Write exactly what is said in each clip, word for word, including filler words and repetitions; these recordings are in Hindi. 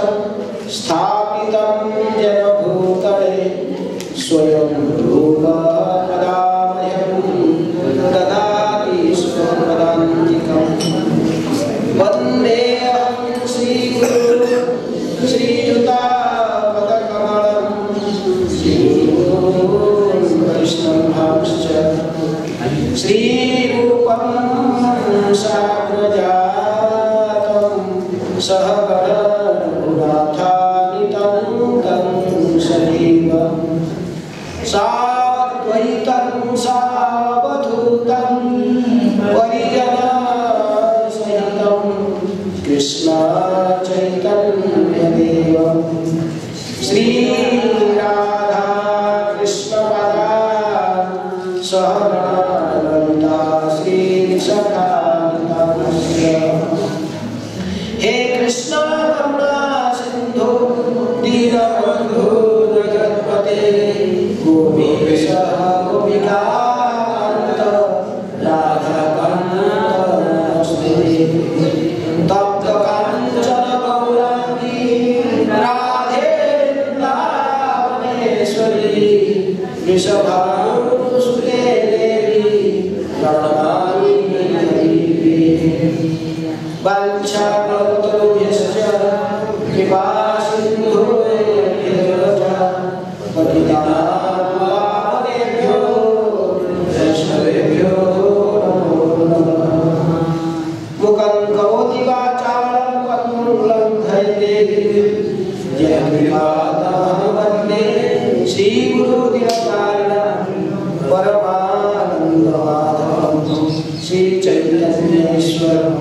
स्थापितं जनभूतले स्वयं रूपपदामयं ददाति स्वपदान्तिकं वन्देऽहं श्रीगुरुं श्रीयुतापदकमलं श्रीगुरून् वैष्णवांश्च श्रीरूपं साग्रजातं सहगण रघुनाथान्वितं तं सजीव साद्वैतं सावधूतं परिजनसहितं कृष्ण चैतन्यदेवं श्रीराधा कृष्णपदान् सहगणा हे कृष्ण करुणा सिंधु दीनबंधु जगत्पते गोपीश गोपिकान्त राधाकान्त नमस्ते तप्त कांचन गौरांगी राधे वृंदावनेश्वरी वृषभानुसुते देवी प्रणमामि वंशाकल्पतरुभ्यश्च कृपा सिन्धुभ्यश्च पतितानां पावनेभ्यो वैष्णवेभ्यो नमो नमः। मुखं करोति वाचालं पद्मं लङ्घयते जयकृपातमहं वन्दे श्रीगुरुदिनकारिणं परमानन्दमाधवं श्रीचैतन्येश्वरम्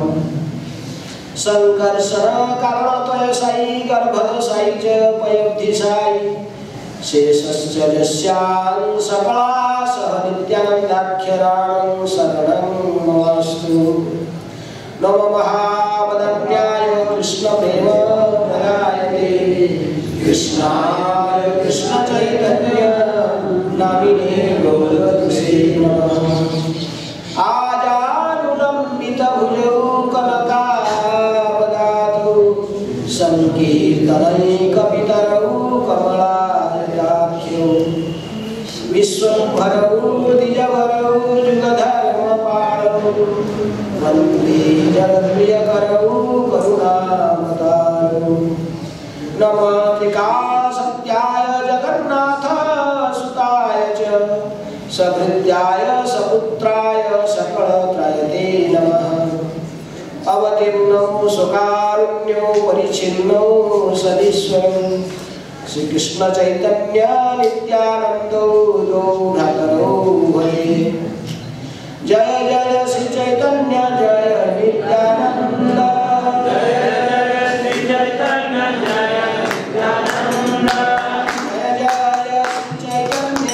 संकर्षण कारणतय साई गर्भध साई च पयब्धि साई शेषश्च यस्यां सकला सह नित्यानन्दाख्यराणं शरणं नमस्तु। नमो महावदन्याय कृष्णप्रेम प्रदायते कृष्णाय कृष्णचैतन्य नामिने गौरवसे नमः। आजानुलम्बितभुजौ कनकावदातु संकीर्तनैकपितरौ कमलायताख्यौ विश्वम्भरौ द्विजवरौ जुगधर्मपालौ वन्दे जगत्प्रियकरौ करुणावतारौ। नमः त्रिकालसत्याय जगन्नाथ सुताय च सभृत्याय सपुत्राय सकलत्रायते नमः। अवतीर्णौ स्वकारुण्यौ परिच्छिन्नौ सदीश्वरं श्रीकृष्ण चैतन्य नित्यानन्दौ द्वौ भ्रातरौ भये। जय जय श्री चैतन्य जय नित्यानन्द जय जय श्री चैतन्य जय नित्यानन्द जय जय श्री चैतन्य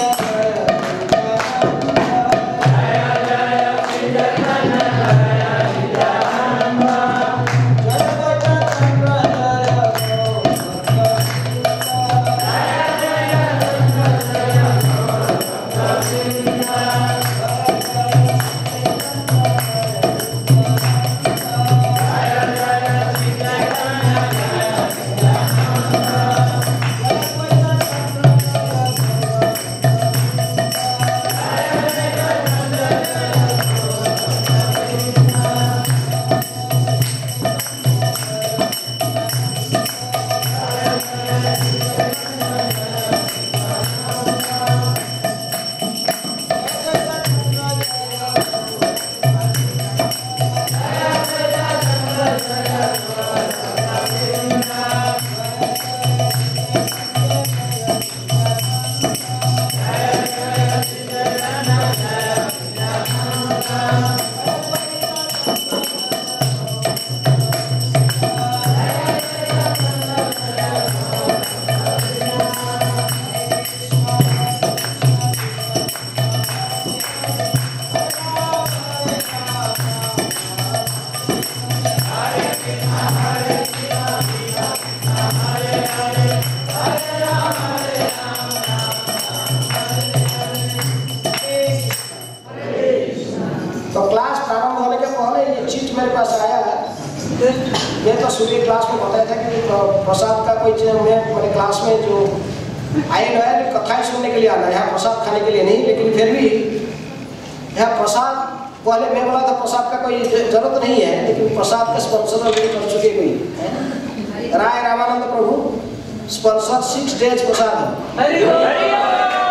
सुबह क्लास में बताया था कि प्रसाद का कोई चीज मैं मेरे क्लास में जो आए न है कथाएं सुनने के लिए आना है, यहाँ प्रसाद खाने के लिए नहीं, लेकिन फिर भी यहाँ प्रसाद पहले मैं बोला था प्रसाद का कोई जरूरत नहीं है, लेकिन प्रसाद का स्पॉन्सर ऑलरेडी कर चुके कोई Rai Ramanand Prabhu sponsor six days प्रसाद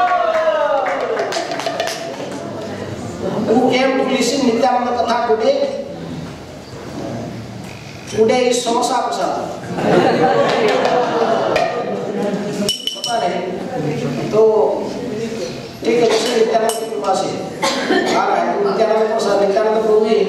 who came to listen Nityananda Katha today today is samosa prasad पता नहीं तो ठीक है, दूसरे नित्यानंद की कृपा से आ रहा है नित्यानंद प्रसाद नित्यानंद प्रभु जी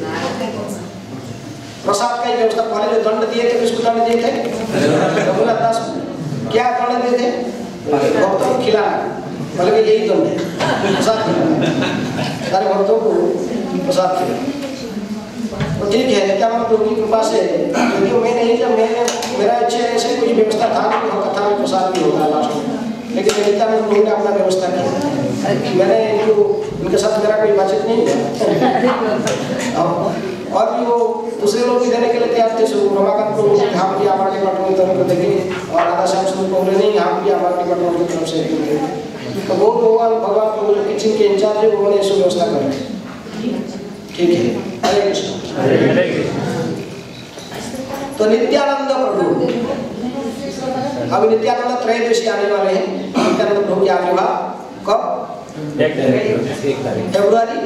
प्रसाद का ही व्यवस्था पहले जो दंड दिए थे किसको दंड दिए थे रघुनाथ दास को क्या दंड दिए थे भक्तों को खिलाना, पहले यही दंड है प्रसाद खिलाना सारे भक्तों को प्रसाद खिलाना। तो ठीक है नित्यानंद प्रभु की कृपा से यदि मैं नहीं जब मैंने मेरा इच्छा ऐसे कोई व्यवस्था था कि वहाँ कथा में प्रसाद भी होगा लास्ट में, लेकिन नित्यानंद प्रभु ने अपना व्यवस्था किया, मैंने जो उनके साथ मेरा कोई बातचीत नहीं हुआ और भी वो दूसरे लोग भी देने के लिए तैयार थे। सो रमाकांत प्रभु हम भी हमारे डिपार्टमेंट की तरफ से देंगे और राधा श्याम स्वरूप प्रभु नहीं हम भी हमारे डिपार्टमेंट की तरफ से देंगे। तो वो भगवान भगवान प्रभु जो किचन के इंचार्ज है उन्होंने इसको व्यवस्था कर रहे, ठीक है। हरे कृष्ण। तो नित्यानंद प्रभु अभी नित्यानंद त्रयोदशी आने वाले हैं। नित्यानंद प्रभु की आविर्भाव कब? फरवरी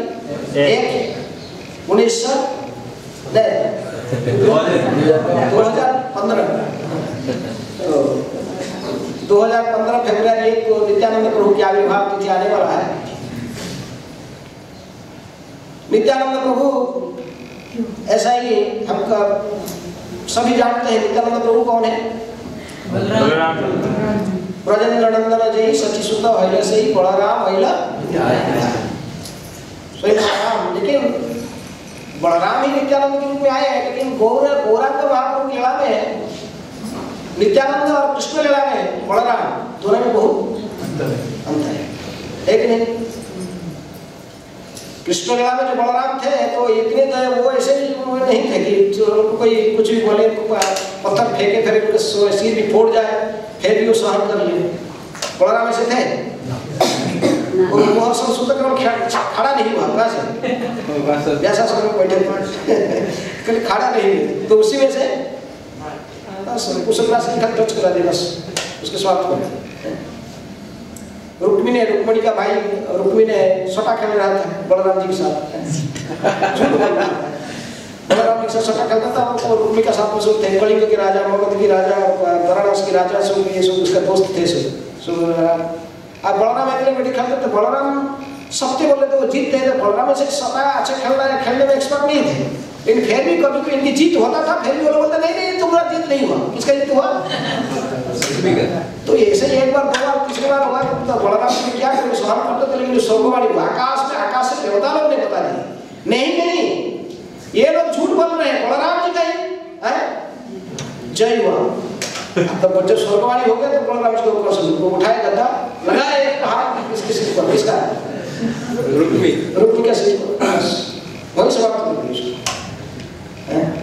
एक उन्नीस सौ दो हजार पंद्रह दो हजार पंद्रह फरवरी एक को नित्यानंद प्रभु की आविर्भाव तिथि आने वाला है। नित्यानंद प्रभु ऐसा ही हम सभी जानते हैं नित्यानंद प्रभु कौन है? ब्रजेंद्र नंदन जय सचिसुत हईल से ही बलराम हईल स्वयं बलराम, लेकिन बलराम ही नित्यानंद के रूप में आए हैं, लेकिन गौर गौरांग महाप्रभु लीला में नित्यानंद और कृष्ण लीला में बलराम दोनों में बहुत अंतर है, एक नहीं। कृष्ण लीला में जो बलराम थे तो इतने तो वो ऐसे नहीं थे कि कोई कुछ भी बोले पत्थर फेंके फिर उनके सिर भी फोड़ जाए फिर भी वो सहन कर ले। बलराम ऐसे थे और बहुत संसूत्र खड़ा नहीं हुआ कैसे जैसा समय बैठे कभी खड़ा नहीं, तो उसी में से बस कुछ टच करा दे बस उसके स्वार्थ को। रुक्मिणी ने रुक्मिणी का भाई रुक्मिणी ने सटा खेल रहा था बलराम जी के साथ बलराम जी के साथ सटा खेलता था, वो रुक्मिणी का साथ में थे कलिंग के राजा मगध की राजा वाराणसी के राजा सब ये सब उसका दोस्त थे सब। अब बलराम अकेले बैठे खेलते थे, बलराम सबसे बोले तो वो जीतते थे। बलराम से सटा अच्छा खेल रहा है, खेलने में एक्सपर्ट नहीं थे, लेकिन फिर भी कभी कभी इनकी जीत होता था, फिर भी वो लोग बोलते नहीं नहीं तुम्हारा जीत नहीं हुआ, किसका जीत हुआ? तो ऐसे ही एक बार दो बार तीसरी बार हुआ तो बलराम जी क्या करें सहन करते थे, लेकिन स्वर्गवाणी हुआ आकाश में आकाश से देवता लोग ने बता दिया नहीं नहीं ये लोग झूठ बोल रहे हैं, बलराम जी कहीं जय हुआ। तब जब स्वर्गवाणी हो गया तो बलराम जी को ऊपर से उठाए गद्दा लगाए एक हाथ किसके सिर पर, किसका? रुक्मी रुक्मी का सिर पर, वही समाप्त कर दिया उसको।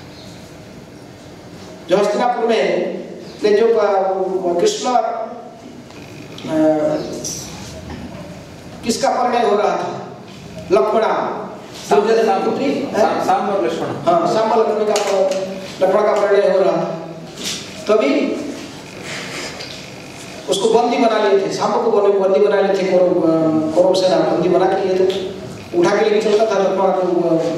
जो हस्तिनापुर में जो कृष्ण किसका परिणय हो रहा था? लक्ष्मणा पुत्री सांब और लक्ष्मण, हाँ सांब और लक्ष्मण का लक्ष्मण का परिणय हो रहा था, तभी उसको बंदी बना लिए थे, सांब को बंदी बना लिए थे, कौरव सेना बंदी बना के लिए थे, उठा के लेके चलता था लक्ष्मण को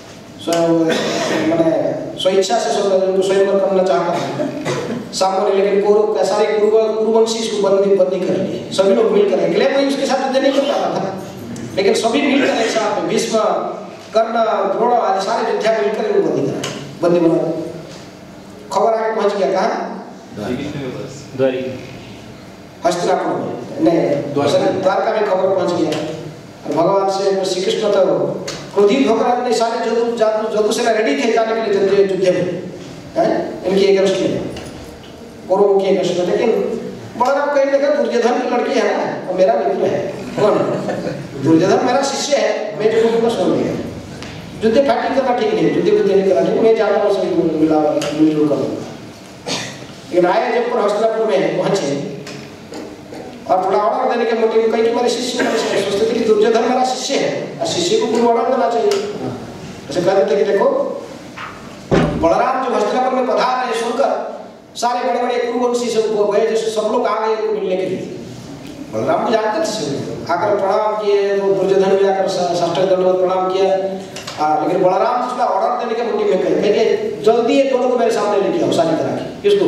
मैंने स्वेच्छा से स्वयं करना चाहता था सांब ने, लेकिन कौरव का सारे कुरुवंशी इसको बंदी बंदी कर लिए, सभी लोग मिलकर अकेले कोई उसके साथ युद्ध नहीं कर पाता था, लेकिन सभी मिलकर एक साथ में भीष्म कर्ण द्रोण आदि सारे योद्धा मिलकर वो बंदी करा बंदी बना। खबर आके पहुंच गया कहाँ? हस्तिनापुर में नहीं द्वारका में खबर पहुंच गया और भगवान से श्री कृष्ण तो क्रोधित होकर अपने सारे जादू जादू जादू सेना रेडी थे जाने के लिए युद्ध में, इनकी एक अगस्त में कौरवों की एक अगस्त में, लेकिन बलराम कहीं देखा दुर्योधन की लड़की है ना और मेरा मित्र है, कौन? दुर्योधन मेरा शिष्य है, मैं जो को छोड़ दिया युद्ध फाइटिंग करना ठीक नहीं, युद्ध बुद्ध नहीं करना ठीक, मैं जाता हूँ सभी मिला मिलजुल कर लूँगा। लेकिन आए जब पर हस्तिनापुर में पहुँचे और थोड़ा ऑर्डर देने के मोटिव कहीं कि मेरे शिष्य सोचते थे कि दुर्योधन मेरा शिष्य है और शिष्य को पूरा ऑर्डर देना चाहिए। ऐसे कह देते कि देखो बलराम जो हस्तिनापुर में पधार रहे सुनकर सारे बड़े बड़े कुरुवंशी सब गए, जैसे सब लोग आ गए मिलने के लिए। बलराम को जानते थे सभी, आकर प्रणाम किए, तो दुर्योधन भी आकर साष्टांग दंडवत प्रणाम किया। आ, लेकिन बलराम उसका ऑर्डर देने के मोटिव में कहे कि जल्दी ये दोनों को मेरे सामने लेके आओ शादी करा के। किसको?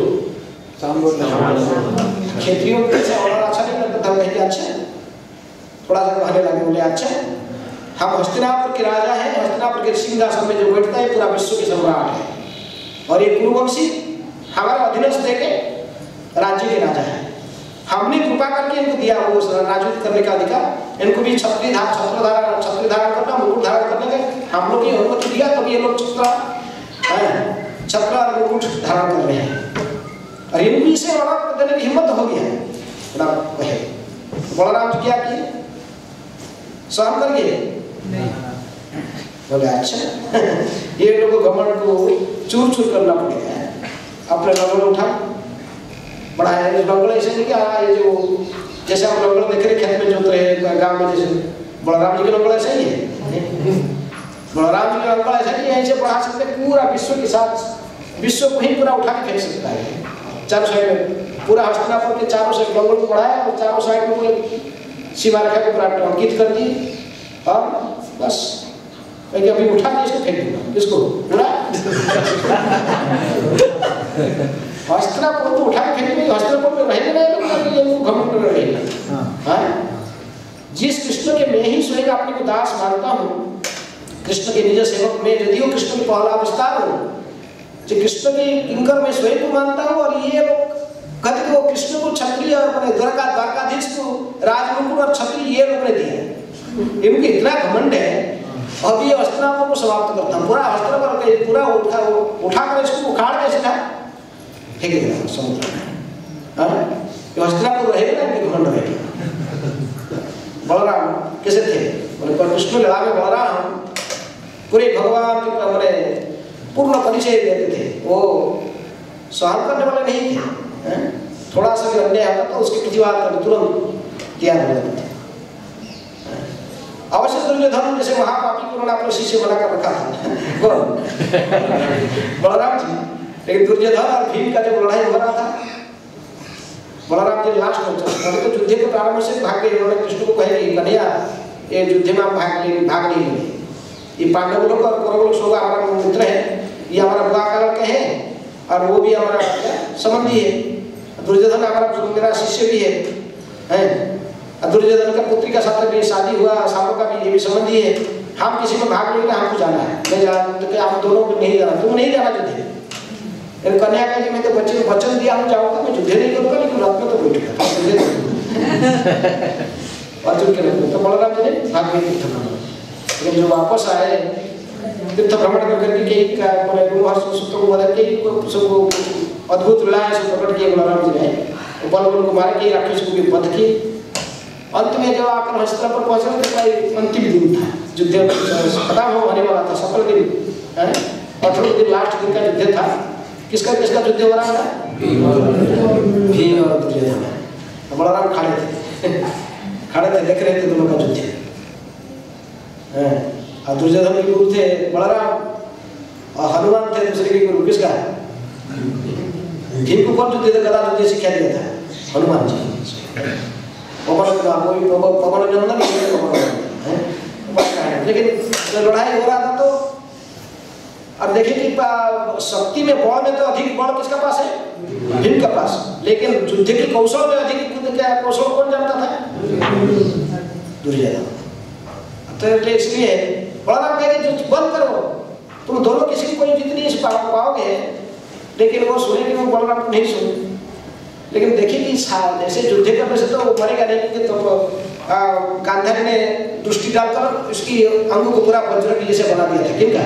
क्षेत्रियों को ऐसा ऑर्डर अच्छा नहीं लगता था, कहेंगे अच्छा थोड़ा सा कहने लगे, बोले अच्छा हम हस्तिनापुर के राजा हैं, हस्तिनापुर के सिंहासन में जो बैठता है पूरा विश्व के सम्राट है और ये कुरुवंशी हमारे अधीनस्थ के राज्य के राजा है। हमने कृपा करके इनको दिया वो राजनीति करने का अधिकार, इनको भी छत्री धारण छत्र धारण छत्री धारण करना, मुकुट धारण करने का हम लोग की अनुमति दिया, तब ये लोग छत्र छत्र और मुकुट धारण कर रहे हैं और इनको से ऑर्डर देने की हिम्मत हो गया। बलराम जी क्या किए? सहन करिए बोले अच्छा ये लोगों को घमंड को चूर चूर करना पड़ेगा। अपने लंगड़ उठा बड़ा है लंगड़ ऐसे नहीं क्या, ये जो जैसे हम लंगड़ देख रहे खेत में जोत रहे गांव में, जैसे बलराम जी के लंगड़ ऐसा ही है। बलराम जी के लंगड़ ऐसा नहीं है, ऐसे बढ़ा सकते पूरा विश्व के साथ, विश्व को ही पूरा उठा के फेंक सकता है। चारों साइड में पूरा हस्तिनापुर के चारों साइड लंगड़ को बढ़ाया और चारों साइड में पूरे सीमा रेखा को पूरा अंकित कर दी और बस अभी उठा के इसको फेंक दूंगा। किसको? पूरा हस्तिनापुर को उठा के फेंक देंगे। हस्तिनापुर में रहेंगे नहीं लोग, घमंड में रहेगा। हाँ, जिस कृष्ण के मैं ही स्वयं अपने को दास मानता हूँ, कृष्ण के निज सेवक में यदियो कृष्ण की पहला अवस्था हूँ, जो कृष्ण के किंकर में स्वयं को मानता हूँ और ये लोग कहते वो कृष्ण को क्षत्रिय मैंने द्वारका द्वारकाधीश को राजमुकुट और छत्री ये लोग ने दिया। इनके इतना घमंड है। अभी हस्तिनापुर को समाप्त करता हूँ, पूरा हस्तिनापुर पूरा उठा उठाकर इसको उखाड़ के सीधा फेंक देगा समुद्र में। हस्तिनापुर रहेगा ना, इनके घमंड रहेगा। बलराम कैसे थे? बोले पर कृष्ण लड़ा में बलराम पूरे भगवान के मैंने पूर्ण परिचय देते थे, वो सहन करने वाले नहीं थे। थोड़ा सा भी अन्याय आता तो उसकी प्रतिवाद कर तुरंत तैयार हो जाते थे। अवश्य दुर्योधन जैसे महापापी को उन्होंने अपने शिष्य बनाकर रखा था बलराम जी, लेकिन दुर्योधन और भीम का जब लड़ाई हो रहा था, बलराम जी लास्ट में तो युद्ध के प्रारंभ से भाग गए। उन्होंने कृष्ण को कहे कि कन्हैया ये युद्ध में भाग ले भाग नहीं लेंगे, ये पांडव लोग और कौरव लोग सब हमारा मित्र है, ये हमारा बुआ काल के हैं और वो भी हमारा संबंधी है। दुर्योधन हमारा मेरा शिष्य भी है, हैं? दुर्योधन का पुत्री का साथ भी शादी हुआ, सालों का भी ये भी संबंधी है। हम किसी में भाग लेंगे, हमको जाना है, मैं जा तो क्या हम दोनों को नहीं जाना, तुम नहीं जाना युद्ध। कन्या का जी मैं तो बच्चे को वचन दिया हम जाऊंगा, मैं युद्ध नहीं करूंगा, लेकिन रात में तो बैठूंगा अर्जुन के रूप में। तो बलराम जी ने भाग गए तीर्थ भ्रमण। लेकिन जो वापस आए तीर्थ भ्रमण करके कई सूत्रों को बदल के सबको अद्भुत लीलाएं सब प्रकट किए बलराम जी ने। बल बल को मारे के राक्षस को भी वध किए। अंत में जब आकर हस्तिनापुर पर पहुंचे तो अंतिम दिन था, युद्ध खत्म होने वाला था, सफल दिन है, अठारह दिन लास्ट दिन का युद्ध था। किसका किसका युद्ध हो रहा था? भीम और दुर्योधन। बलराम खड़े थे खड़े थे देख रहे थे दोनों का युद्ध। और दुर्योधन के गुरु थे बलराम और हनुमान थे दूसरे के गुरु। किसका? भीम को कौन युद्ध गदा युद्ध शिक्षा दिया था? हनुमान जी। पवन पवन नंदन लेकिन लड़ाई हो रहा था तो अब देखिए कि शक्ति में बल में तो अधिक बल किसका पास है? भीम का पास। लेकिन युद्ध की कौशल में अधिक क्या कौशल कौन जानता था? दुर्योधन। तो इसलिए बलराम कहेंगे जो बंद करो, तुम दोनों किसी को कोई जीत नहीं पाओगे। लेकिन वो सुने कि वो बलराम को नहीं सुने। लेकिन देखिए कि जैसे युद्ध करने से तो मरेगा नहीं, कि तो गांधारी ने दृष्टि डालकर उसकी अंग को पूरा वज्र की जैसे बना दिया था। किनका?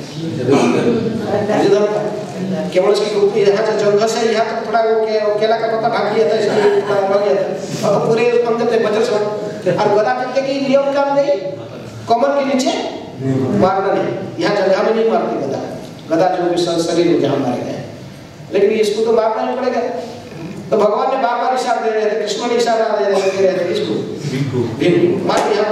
केवल उसकी यहाँ से जंघ से यहाँ तक थोड़ा वो केला का पत्ता ढक लिया था, इसलिए थोड़ा लग गया था और पूरे अंग पे वज्र से। और गदा कितने की नियम काम नहीं, कमर के नीचे मारना नहीं, यहाँ जगह में नहीं मारते गदा, गदा जो भी शरीर में जहाँ मारे गए, लेकिन इसको तो मारना नहीं पड़ेगा। तो भगवान ने बार बार इशारा दे रहे थे, कृष्ण ने इशारा दे रहे थे, रहे थे किसको? भीम मार दिया,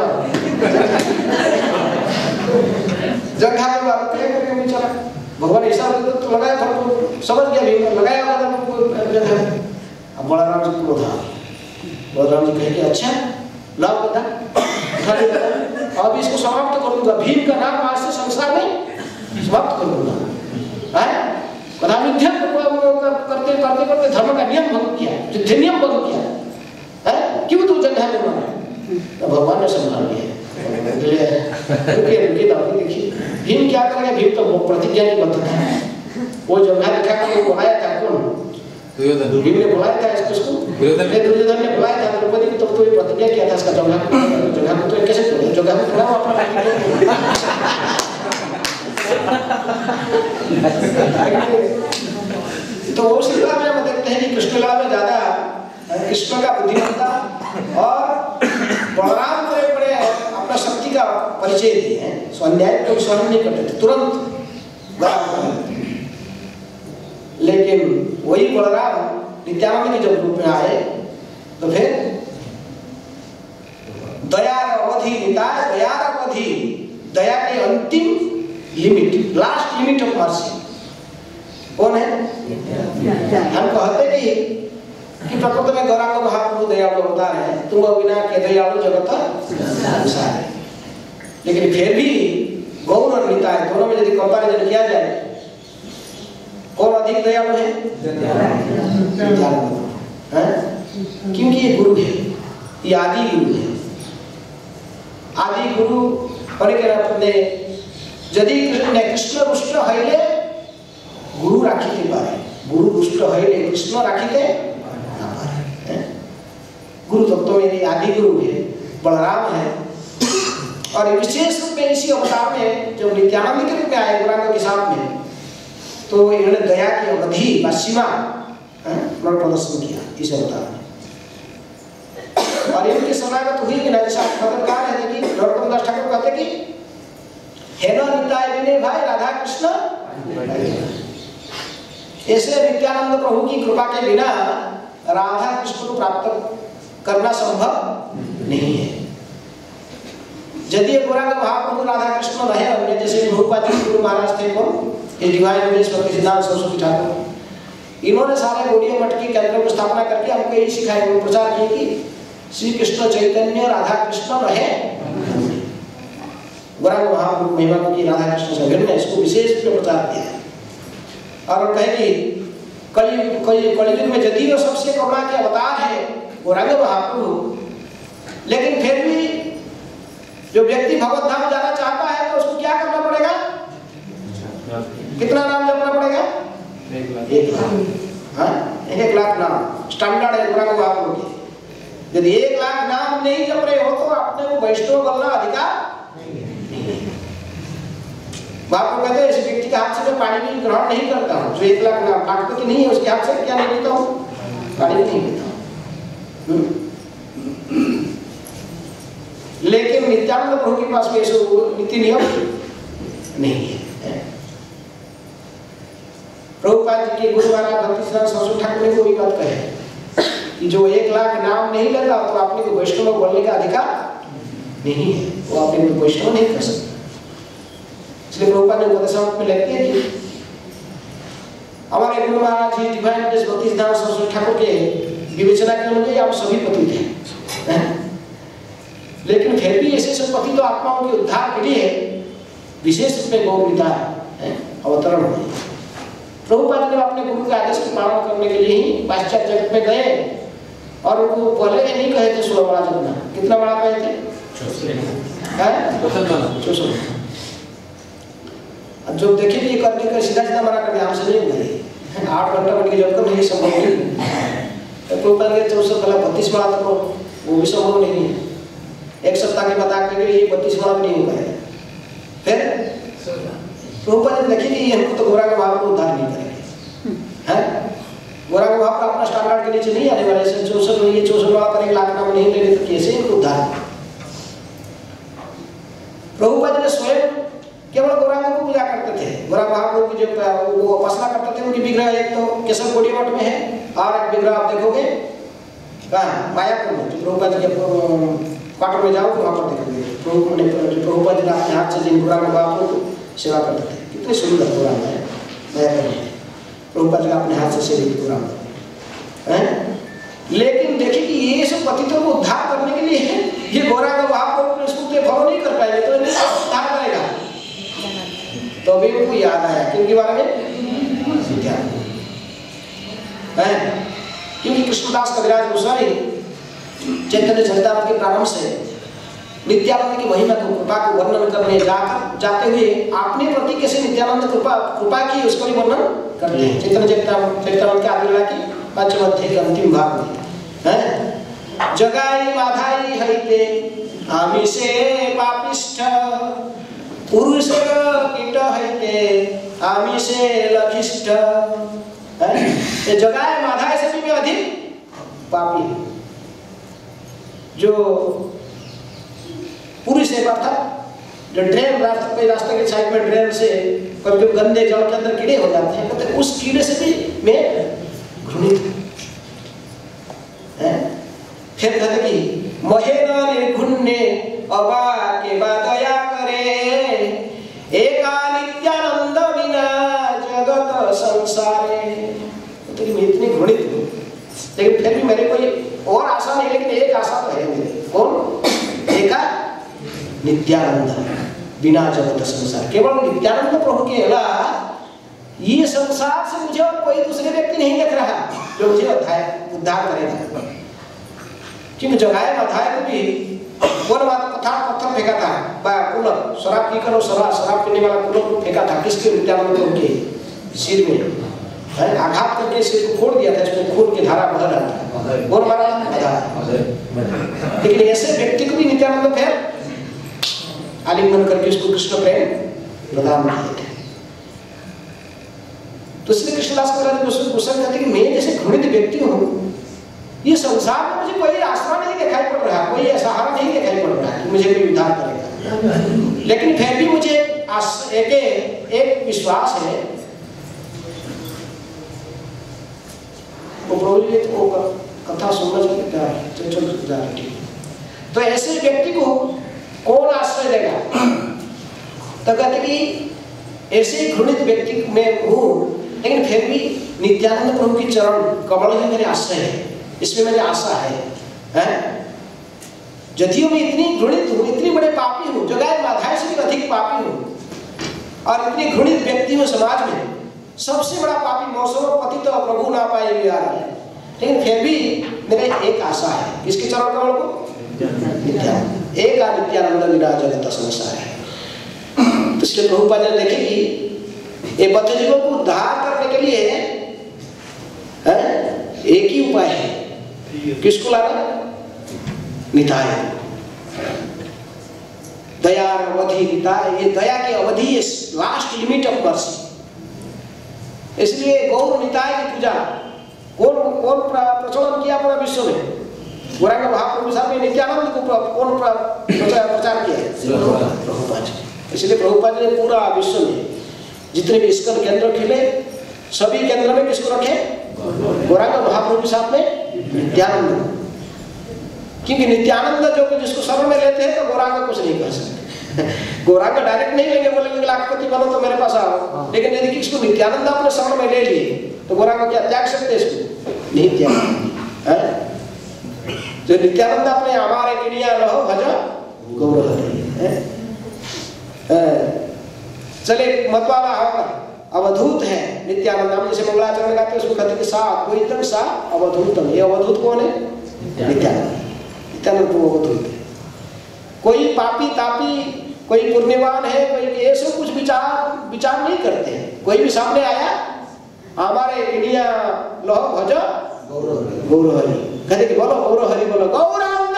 जगह में मार क्या करके नहीं चला। भगवान इशारा दे तो लगाया था, तो समझ गया भीम लगाया होगा जगह। अब बलराम जी को था, बलराम जी कहे कि अच्छा लाओ गदा, अब इसको समाप्त कर दूंगा, भीम का नाम आज से संसार में समाप्त कर दूंगा। है कदामिथ्या करते करते करते धर्म का नियम भंग किया, युद्ध नियम भंग किया, है क्यों तू जगह में मारा? तो भगवान ने संभाल लिया। रुकिए रुकिए तो देखिए भीम क्या करेगा। भीम तो प्रतिज्ञा की बद्ध था, वो जगह देखा कि वो बुलाया था कौन? भीम ने बुलाया था इसको, दुर्योधन ने बुलाया था द्रौपदी को, तब तो ये प्रतिज्ञा किया था इसका जगह जगह को तो कैसे तोड़े, जगह को थोड़ा अपना तो उस लीला में हम देखते हैं कि कृष्ण लीला में ज्यादा कृष्ण का बुद्धिमत्ता और बलराम को एक बड़े अपना शक्ति का परिचय दिए हैं। सो अन्याय को सहन नहीं करते थे, तुरंत बलराम। लेकिन वही बलराम नित्यानंद के जब रूप में आए तो फिर दया अवधि निताय, दया अवधि, दया के अंतिम limit, last limit of mercy कौन है? हम कहते कि कि प्रकृति में गौरांग महाप्रभु दयालु अवतार है, तुम अविना के दयालु जगत संसार। लेकिन फिर भी गौर और निताय दोनों में यदि कंपैरिजन किया जाए, कौन अधिक दयालु है? है? क्योंकि ये गुरु है, ये आदि गुरु है। आदि गुरु होने के नाते यदि कृष्ण रुष्ट हईले गुरु राखीते पारे, गुरु रुष्ट हईले कृष्ण राखीते ना पारे। गुरु तत्व में आदि गुरु है, बलराम है। और विशेष रूप में इसी अवतार में जब नित्यानंद के रूप में आए गौरांग के साथ में, तो इन्होंने दया की अवधि व सीमा प्रदर्शन किया इस अवतार में। और इनके समागत हुई कि नरकमदास है कि नरकमदास ठाकुर कहते कि हे निताय विनय भाई राधा कृष्ण, ऐसे नित्यानंद प्रभु की कृपा के बिना राधा कृष्ण को प्राप्त करना संभव नहीं है। यदि गौरांग महाप्रभु राधा कृष्ण रहे होंगे, जैसे प्रभुपाद जी गुरु महाराज थे कौन? ये डिवाइन विदेश्वर सिद्धांत सरस्वती ठाकुर, इन्होंने सारे गौड़ीय मठ की केंद्रों की स्थापना करके हमको यही सिखाया, प्रचार किया कि श्री कृष्ण चैतन्य राधा कृष्ण रहे। गौरांग महाप्रभु महिमा की राधा कृष्ण से भिन्न, इसको विशेष में प्रचार किया। और कहे कि कलयुग कलयुग में यदि वो सबसे करुणा के अवतार है गौरांग महाप्रभु, लेकिन फिर भी जो व्यक्ति भगवत धाम जाना चाहता है तो उसको क्या करना पड़ेगा? कितना नाम जपना पड़ेगा? एक लाख। हाँ, एक लाख नाम स्टैंडर्ड है गौरांग महाप्रभु के। यदि एक लाख नाम नहीं जप रहे हो तो अपने को वैष्णव बनना अधिकार नहीं। महाप्रभु कहते हैं इस व्यक्ति के हाथ से मैं पानी भी ग्रहण नहीं करता हूँ जो एक लाख नाम लाखपति नहीं है, उसके हाथ से क्या नहीं लेता हूँ? पानी नहीं लेता हूँ। लेकिन नित्यानंद प्रभु के पास में ऐसे नीति नियम नहीं है। प्रभुपाद जी के गुरु महाराज भक्ति सिद्धांत सरस्वती ठाकुर ने कोई बात कहे कि जो एक लाख नाम नहीं लेता तो आपने को वैष्णव बोलने का अधिकार नहीं है, वो आपने को वैष्णव नहीं कर सकता। इसलिए प्रभुपाद ने उपदेशामृत में लिखते हैं कि हमारे गुरु महाराज जी डिवाइन भक्ति सिद्धांत सरस्वती ठाकुर के विवेचना के अनुसार आप सभी पतित हैं, लेकिन फिर भी ऐसे सब पतित तो आत्माओं के उद्धार के लिए विशेष रूप में गौर विधान अवतरण हुए। प्रभुपाद ने अपने गुरु के आदेश का पालन करने के लिए ही पाश्चात्य जगत में गए और उनको पहले नहीं कहे थे सोलह बड़ा जगना, कितना बड़ा कहे थे? अब जो देखे ये करने का सीधा सीधा मना कर दिया, हमसे नहीं गए। आठ घंटा बैठ के जब तक नहीं संभव नहीं, तो प्रभुपाद ने चौसठ पहला बत्तीस बड़ा तक वो भी संभव नहीं है। एक सप्ताह के बाद आकर ये बत्तीस बड़ा भी नहीं होगा। फिर प्रभुपाद ने देखी कि हमको तो गौरांग महाप्रभु उद्धार नहीं करेंगे, हैं? गौरांग महाप्रभु अपना स्टैंडर्ड के नीचे नहीं आने वाले। ऐसे चौसठ ये चौसठ वाला पर एक लाख नाम नहीं लेंगे तो कैसे इनको उद्धार? प्रभुपाद ने स्वयं जो वो उपासना करते थे उनकी विग्रह एक तो केशव गौड़ीय मठ में है और एक विग्रह आप देखोगे कहाँ मायापुर में प्रभुपाद जी के क्वार्टर में जाओ तो वहाँ पर देखोगे प्रभुपाद जी अपने हाथ से जिन पुराण बाबू को सेवा करते थे। कितने सुंदर पुराण है मायापुर में प्रभुपाद जी अपने हाथ से सेवित पुराण है। लेकिन देखिए कि ये सब पतितों को उद्धार करने के लिए ये गौरांग महाप्रभु इसको फॉलो नहीं कर पाएंगे तो इन्हें उद्धार करेगा। तो अभी उनको याद आया किनके बारे में ध्यान है क्योंकि कृष्णदास कविराज गोस्वामी चैतन्य चरितामृत के प्रारंभ से नित्यानंद की महिमा को कृपा को वर्णन करने जाकर जाते हुए अपने प्रति कैसे नित्यानंद कृपा कृपा की उसका भी वर्णन करते हैं। चैतन्य चरितामृत चरितामृत के आदिला की पंचम अध्याय के अंतिम भाग में है जगाई माधाई हईते आमिषे पापिष्ठ पुरुष कीट हईते आमिषे लघिष्ठ है जगाए माधाई से भी अधिक पापी जो पुरुष है अर्थात जो ड्रेन रास्ते रास्ते के साइड में ड्रेन से कभी कभी गंदे जल के अंदर कीड़े हो जाते हैं कहते उस कीड़े से भी मैं घृणित है। फिर कहते कि महेन निर्घुण्य अबा के दया करे एका नित्यानंद बिना जगत संसारे। तो मैं इतनी घृणित हूँ लेकिन फिर भी मेरे कोई और आशा नहीं लेकिन एक आशा तो है मुझे कौन एका नित्यानंद बिना जगत संसार केवल नित्यानंद प्रभु के अलावा ये संसार से मुझे और कोई दूसरे व्यक्ति नहीं दिख रहा जो मुझे अध्याय उद्धार करेगा। क्योंकि जगाए अध्याय को भी कौन बात पत्थर पत्थर फेंका था कुलर शराब पी करो शराब शराब पीने वाला कुलर को फेंका था किसके नित्यानंद प्रभु के सिर में आघात करके सिर को फोड़ दिया था इसमें खून की धारा बह रहा था कौन मारा लेकिन ऐसे व्यक्ति को भी नित्यानंद फिर आलिंगन करके उसको कृष्ण प्रेम प्रदान किए थे। तो इसलिए कृष्णदास कविराज गोस्वामी कहते कि मैं जैसे घृणित व्यक्ति हूँ ये संसार में मुझे कोई आसरा नहीं दिखाई पड़ रहा कोई सहारा नहीं दिखाई पड़ रहा कि मुझे कोई उद्धार करेगा लेकिन फिर भी मुझे एक एक विश्वास है वो प्रभु जी को कथा सुनना चाहिए। तो ऐसे व्यक्ति को कौन आश्रय देगा तो कहते कि ऐसे घृणित व्यक्ति में हूँ लेकिन फिर भी नित्यानंद प्रभु की चरण कमल ही मेरे आश्रय है इसमें मेरी आशा है, है? यदियो मैं इतनी घृणित हूँ इतनी बड़े पापी हूँ जगाए माधाई से भी अधिक पापी हूँ और इतनी घृणित व्यक्ति हूँ समाज में सबसे बड़ा पापी मौसम पति तो प्रभु ना पाए भी आ रहा है लेकिन फिर भी मेरे एक आशा है किसके चरण कमल को नित्यानंद एक नित्यानंद बिना जगत संसार है। तो इसलिए प्रभुपाद ने देखे कि ये बद्ध जीवों को उद्धार करने के लिए है एक ही उपाय है किसको लाना निताय दया अवधि निताय ये दया की अवधि लास्ट लिमिट ऑफ मर्सी। इसलिए गौर निताय की पूजा कौन कौन प्रचलन किया पूरा विश्व में गौरांग महाप्रभु साहब ने नित्यानंद को कौन प्रचार किया प्रभुपाद जी। इसलिए प्रभुपाद जी ने पूरा विश्व में जितने भी इस्कन केंद्र खिले सभी केंद्र में किसको रखे गौरांग महाप्रभु साहब में नित्यानंद क्योंकि नित्यानंद जो जिसको शरण में लेते हैं तो गौरांग कुछ नहीं कर सकते गौरांग डायरेक्ट नहीं लेंगे बोलेंगे लाखपति बनो तो मेरे पास आओ लेकिन यदि किसको नित्यानंद अपने शरण में ले लिए तो गौरांग क्या त्याग सकते इसको नहीं त्याग जो नित्यानंद अपने हमारे किड़िया रहो भजो गौर चले मत वाला होगा अवधूत है नित्यानंद हम जैसे मंगलाचरण गाते उसको कहते कि सा कोई तक सा अवधूतम ये अवधूत कौन है नित्यानंद नित्यानंद को अवधूत है। कोई पापी तापी कोई पुण्यवान है कोई ये सब कुछ विचार विचार नहीं करते हैं कोई भी सामने आया हमारे किड़िया लहो भजो गौर हरि कहते कि बोलो गौर हरि बोलो गौरांग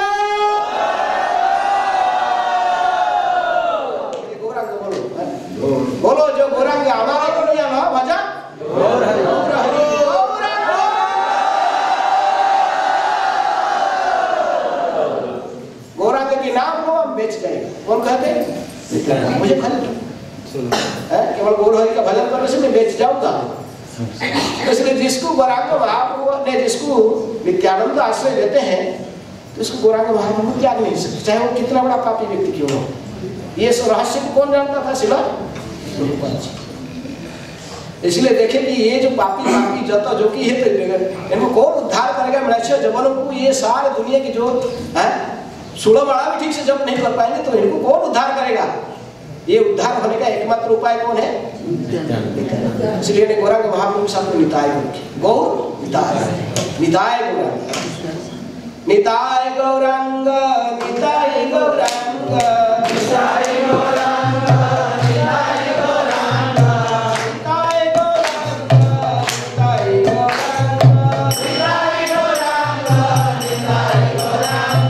गौरांग बोलो बोलो जो गौरांग हमारे किड़िया लहो भजो गौर हरि गौर हरि गौरांग के नाम को हम बेच जाएंगे कौन कहते मुझे खरीद केवल गौर हरि का भजन करने से मैं बेच इसलिए जिसको गौरांग महाप्रभु ने जिसको नित्यानंद आश्रय देते हैं तो इसको गौरांग महाप्रभु त्याग नहीं सकते, चाहे वो कितना बड़ा पापी व्यक्ति क्यों हो। ये सब रहस्य को कौन जानता था? शिला प्रभुपाद जी। इसलिए देखें कि ये जो पापी पापी जता जो कि है इनको कौन उद्धार करेगा? मनुष्य जबलों को ये सारे दुनिया की जो है सूढ़ा बड़ा भी ठीक से जब नहीं कर पाएंगे तो इनको कौन उद्धार करेगा? ये उद्धार होने का एकमात्र उपाय कौन है? इसलिए ने गौरांग महाप्रभु साथ में निताय गौर निताय निताय गौरांग निताय गौरांग निताय गौरांग निताय गौरांग निताय गौरांग निताय गौरांग निताय गौरांग निताय गौरांग निताय गौरांग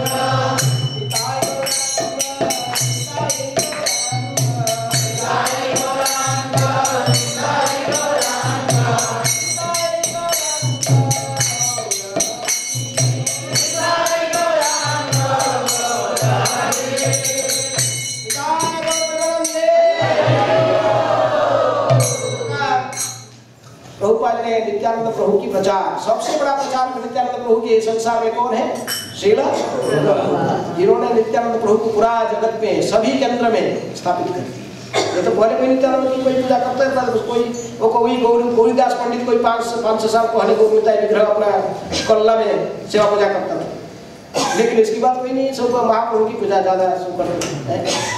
प्रभुपाद ने नित्यानंद प्रभु की प्रचार, सबसे बड़ा प्रचार नित्यानंद प्रभु के संसार में कौन है? श्रीला जिन्होंने नित्यानंद प्रभु को पूरा जगत में सभी केंद्र में स्थापित कर दिया। ये तो पहले कोई नित्यानंद की कोई पूजा करता था, कोई वो कोई गौरी गौरीदास पंडित कोई पाँच पाँच छह साल पहले गौरीता विग्रह अपना कल्ला में सेवा पूजा करता था, लेकिन इसकी बात कोई नहीं, सब महाप्रभु की पूजा ज्यादा सब करते हैं।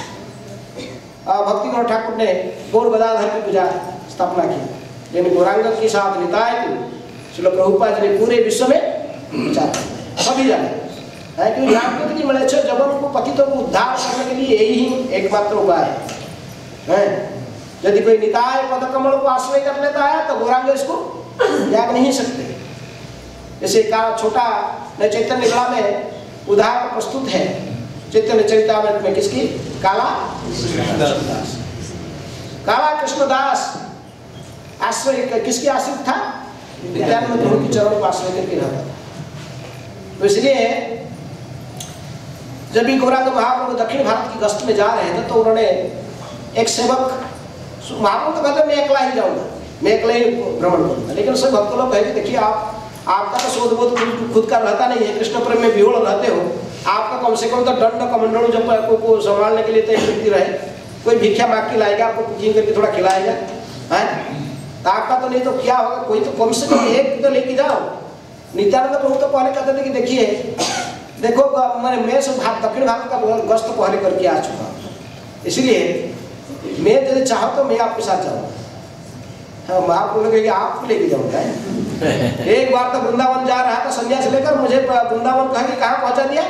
भक्ति गौर ठाकुर ने गौर गदाधर की पूजा स्थापना की, लेकिन गौरांग के साथ निताय को श्रील प्रभुपाद ने पूरे विश्व में प्रचार सभी जगह है, क्योंकि जानते थे कि मलेच्छर जब उनको पतितों को उद्धार करने के लिए यही एकमात्र उपाय है। यदि कोई निताय पद कमल को आश्रय कर लेता है तो गौरांग इसको त्याग नहीं सकते। जैसे का छोटा चैतन्य लीला में उदाहरण प्रस्तुत है, चैतन्य चरितामृत में किसकी? काला कृष्णदास। काला कृष्णदास आश्रय किसके आश्रित था? नित्यानंद प्रभु के चरणों को आश्रय करके रहता था। तो इसलिए जब भी गौरांग महाप्रभु दक्षिण भारत की गश्त में जा रहे थे तो उन्होंने एक सेवक, महाप्रभु तो कहते मैं अकेला ही जाऊंगा, मैं अकेला ही भ्रमण करूंगा, लेकिन सब भक्त लोग कहे देखिए आप आपका तो शोध बोध खुद का रहता नहीं है, कृष्ण प्रेम में विहोड़ रहते हो, आपका कम से कम तो दंड कमंडलों जब को, को संभालने के लिए तो व्यक्ति रहे, कोई भिक्षा मांग के लाएगा, आपको कुकिंग करके थोड़ा खिलाएगा, है तो आपका तो नहीं तो क्या होगा? कोई तो कम से कम एक तो लेके जाओ। नित्यानंद प्रभु तो पहले कहते थे कि देखिए देखो मैंने मैं सब दक्षिण भारत का गश्त पहले करके आ चुका हूँ, इसलिए मैं यदि चाहो तो मैं आपके साथ जाऊँगा। हाँ, महाप्रभु कहेंगे आपको लेके जाऊँगा। एक बार तो वृंदावन जा रहा था संन्यास लेकर, मुझे वृंदावन कहा कि कहाँ पहुँचा दिया?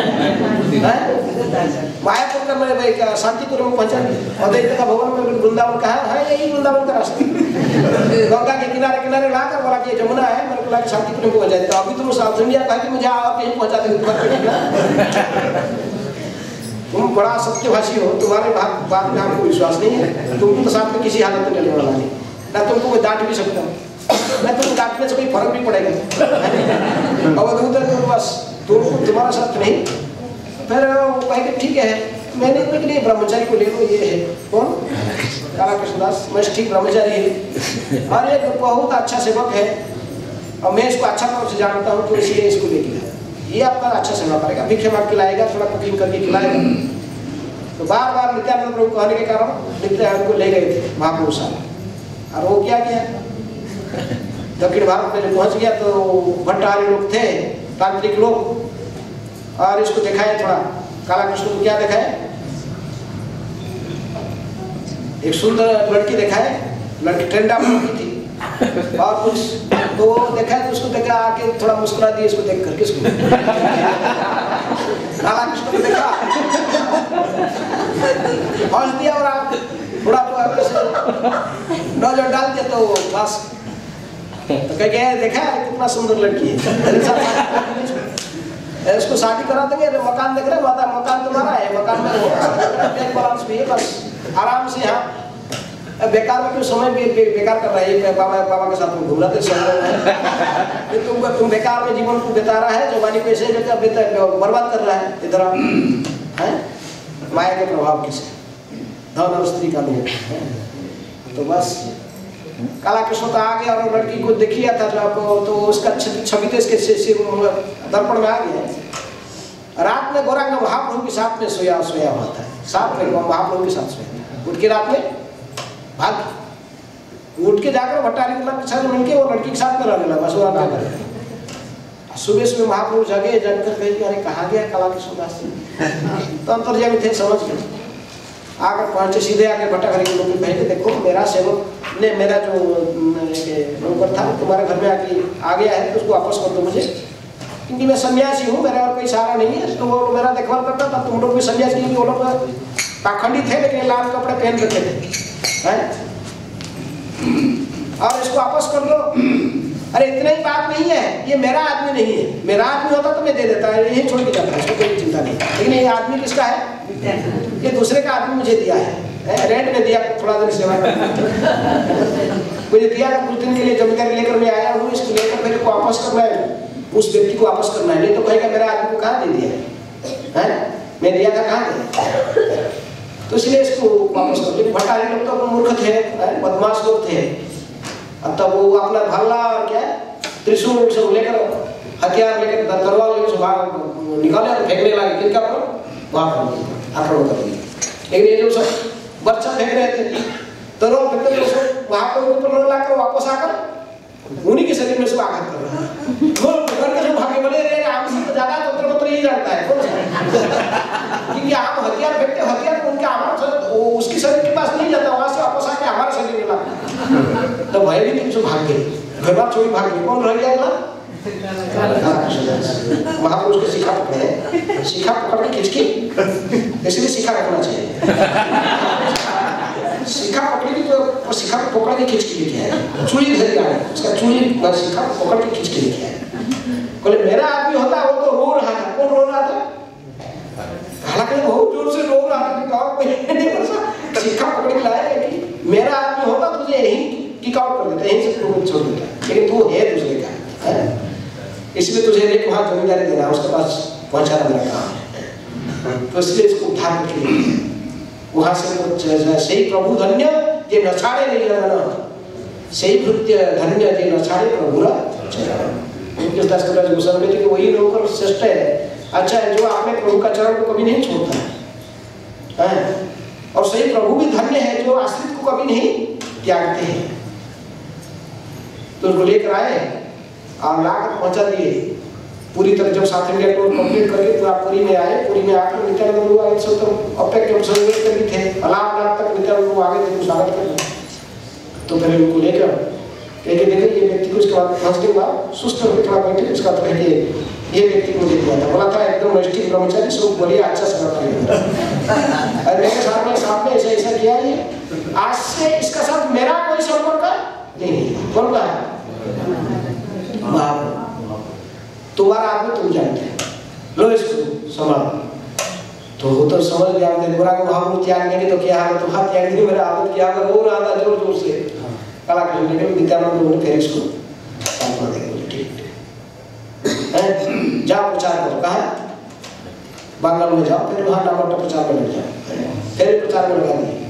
मायापुर का मैं शांतिपुर में पहुँचा दिया, अद्वैत का भवन में वृंदावन कहा है, यही वृंदावन का रास्ता गंगा के किनारे किनारे लाकर बोला कि जमुना है, मैंने बोला कि शांतिपुर में पहुँचा दिया। अभी तुम साउथ इंडिया कहा कि मुझे आप यहीं पहुँचा देंगे, तुम बड़ा सत्यभाषी हो, तुम्हारे बात बात में आपको विश्वास नहीं है, तुमको तो साथ में किसी हालत में चलने वाला नहीं, ना तुमको मैं डांट भी सकता हूँ, ना तुम डांटने से कोई फर्क भी पड़ेगा। अवधूत है तो बस तुमको तुम्हारा साथ नहीं। फिर वो कहेंगे ठीक है, मैंने के लिए ब्रह्मचारी को ले लो, ये है कौन? काला कृष्णदास। मैं ठीक ब्रह्मचारी है और एक बहुत अच्छा सेवक है और मैं इसको अच्छा तरह से जानता हूँ, तो इसलिए इसको लेके आया, ये आपका अच्छा सेवा करेगा, भिक्षा मांग खिलाएगा, थोड़ा कुकिंग करके खिलाएगा। तो बार बार नित्यानंद प्रभु कहने के कारण नित्यानंद को ले गए थे महाप्रभु साहब, और वो क्या किया? दक्षिण भारत में पहुंच गया तो भट्टारी लोग थे, तांत्रिक लोग, और इसको दिखाए थोड़ा काला कृष्ण को क्या दिखाए? एक सुंदर लड़की दिखाए, लड़की टेंडा लड़की थी और कुछ तो देखा तो उसको देखा आके थोड़ा मुस्कुरा दिया, इसको देख कर किसको? काला कृष्ण को देखा, हंस दिया और आप थोड़ा नजर डाल दिया तो बस तो कह गया देखा कितना सुंदर लड़की है, इसको शादी करा देंगे, मकान देख रहे माता, मकान तुम्हारा है, मकान में रहो, बैंक बैलेंस भी है, बस आराम से यहाँ बेकार में क्यों समय बे, बे, बेकार कर रहा है? बाबा बाबा के साथ में घूम रहा था, तुम तुम बेकार में जीवन को बिता रहा है, जवानी को ऐसे बर्बाद कर रहा है, इधर है माया के प्रभाव किसे, धन और स्त्री का लोग, तो बस काला कृष्ण तो आ गया और लड़की को देख लिया था जब, तो उसका छवि तो इसके दर्पण में आ गया। रात में गौरांग महाप्रभु के साथ में सोया सोया हुआ था, साथ में महाप्रभु के साथ सोया। उठ के रात में भाग उठ के जाकर भट्टारी के साथ मिलके वो लड़की के साथ में रहने लगा। बस वो क्या करे। सुबह सुबह महाप्रभु जगे, जग कर कहे अरे कहाँ गया काला कृष्णदास जी। तो अंतर्यामी थे, समझ गए। आकर पहुंचे, सीधे आके भट्टाघरी के लोग कहे देखो मेरा सेवक ने मेरा जो नौकर था तुम्हारे घर में आके आ गया है, तो उसको वापस कर दो मुझे, क्योंकि मैं सन्यासी हूँ, मेरा और कोई सहारा नहीं है। तो वो मेरा देखभाल करता था। तुम लोग भी सन्यासी नहीं, वो लोग पाखंडी थे लेकिन लाल कपड़े पहन रखे थे, और इसको वापस कर दो। अरे इतना ही बात नहीं है, ये मेरा आदमी नहीं है, मेरा आदमी होता तो मैं दे देता है, यही छोड़ के जाता है, इसको कोई चिंता नहीं। लेकिन ये आदमी किसका है? ये दूसरे का आदमी मुझे दिया है, रेंट में दिया, थोड़ा देर सेवा मुझे दिया, कुछ दिन के लिए जमींदारी लेकर मैं आया हूँ, इसको लेकर मेरे को वापस करना है, उस व्यक्ति को वापस करना है, नहीं तो कहेगा मेरा आदमी को कहाँ दे दिया है, मैं दिया था कहाँ दिया, तो इसलिए इसको वापस कर। लेकिन भट्टारी लोग तो मूर्ख थे, बदमाश लोग थे। अब तब वो अपना भाला और क्या त्रिशूल सब लेकर, हथियार लेकर, तलवार लेकर निकाले और फेंकने लगे। किनका पर आक्रमण कर दिया। लेकिन ये जो सब बच्चा फेंक रहे थे, तलवार फेंकते थे, वहां पर ऊपर लाकर वापस आकर उन्हीं के शरीर में उसको आघात कर रहा है। वो करके जो भागे बोले रे हमसे तो ज्यादा तंत्र मंत्र यही जानता है कौन सा, क्योंकि आप हथियार फेंकते, हथियार उनके हमारे उसके शरीर के पास नहीं जाता, वहां से वापस आके हमारे शरीर में लाता। तो भय भी तुम भाग गए, घर बार छोड़ी भाग गए। कौन रह गया अगला? महापुरुष के शिखा पकड़े, शिखा पकड़ के खिंच के, इसलिए शिखा रखना चाहिए। शिखा पकड़ी तो शिखा पकड़ के खिंच के लेके आए, चूड़ी धर के आए, उसका चूड़ी शिखा पकड़ के खिंच के लेके आए। बोले मेरा आदमी होता वो तो रो रहा था। कौन रो रहा था? हालांकि बहुत जोर से रो रहा था, किकाउट पे नहीं बरसा, शिखा पकड़ के लाया कि मेरा आदमी होता तुझे यहीं किकाउट कर देता, यहीं से तुम छोड़ देता, लेकिन तू है दूसरे का है, इसलिए तुझे एक वहां जमींदारी देना, उसके पास पहुंचाना मेरा काम है। तो इसलिए इसको उद्धार करके वहां से सही प्रभु धन्य जे नछाड़े नहीं रहना, सही भृत्य धन्य जे नछाड़े प्रभु दास कविराज गोस्वामी कहते कि वही नौकर श्रेष्ठ है, अच्छा है जो आपने प्रभु का चरण को कभी नहीं छोड़ता है, और सही प्रभु भी धन्य है जो आश्रित को कभी नहीं त्यागते हैं। तो उनको लेकर आए और लाकर पहुंचा दिए पूरी तरह। जब साउथ इंडिया टूर कंप्लीट करके पूरा पुरी में आए, पुरी में आकर नित्यानंद प्रभु आए, सब तो अब तक जब संवेद कर थे, अलाहाबाद तक नित्यानंद प्रभु आगे थे, स्वागत कर। तो फिर उनको लेकर कहते देखे ये व्यक्ति को, इसके बाद पाँच दिन बाद सुस्त होकर थोड़ा बैठे, उसका तो कहते ये व्यक्ति को देख दिया था, बोला था एकदम नैष्ठिक ब्रह्मचारी, सब बढ़िया अच्छा से करता है, मेरे साथ में साथ में ऐसा ऐसा किया, ये आज से इसका साथ मेरा कोई संपर्क नहीं। कौन का है? तुम्हारा आदमी तुम जानते हैं, लो इसको संभालो। तो वो तो समझ गया, गोरा को महाप्रभु त्याग देंगे तो क्या हालत, तो हाथ त्याग देंगे, मेरा आदत क्या हालत, रो रहा था जोर जोर से। कला कृष्ण ने नित्यानंद ने फिर इसको सांत्वना देंगे, ठीक है जाओ प्रचार करो, कहा बंगाल में जाओ, फिर वहां टमाटर प्रचार में लग जाओ, फिर प्रचार में लगा दिए।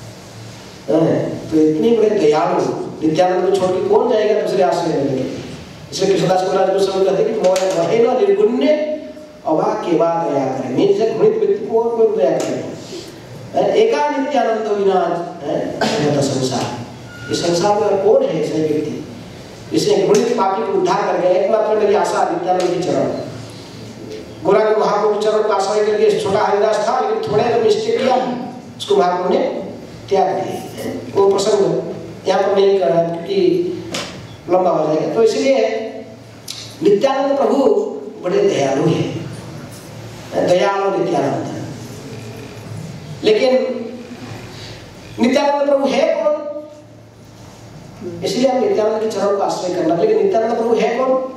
तो इतनी बड़े दयालु नित्यानंद को छोड़ के कौन जाएगा दूसरे आश्रय में? इसलिए कृष्णदास कविराज गोस्वामी कहते हैं कि मोह महे न निर्गुण्य अवा के बाद दया करे, मीन से घृणित व्यक्ति को और कोई दया करे। एका नित्यानंद विनाश है संसार, इस संसार में और कौन है ऐसा व्यक्ति जिसने घृणित पापी को उद्धार कर गया? एकमात्र मेरी आशा नित्यानंद के चरण, गोरख महाप्रभु चरण को आश्रय करके छोटा हरिदास था, लेकिन थोड़े तो मिस्टेक किया, उसको महाप्रभु ने त्याग दिया। वो प्रसंग यहाँ पर नहीं कर रहा क्योंकि लंबा हो जाएगा। तो इसलिए नित्यानंद प्रभु बड़े दयालु हैं, दयालु नित्यानंद। लेकिन नित्यानंद प्रभु है कौन? इसलिए हम नित्यानंद के चरणों का आश्रय करना। लेकिन नित्यानंद प्रभु है कौन?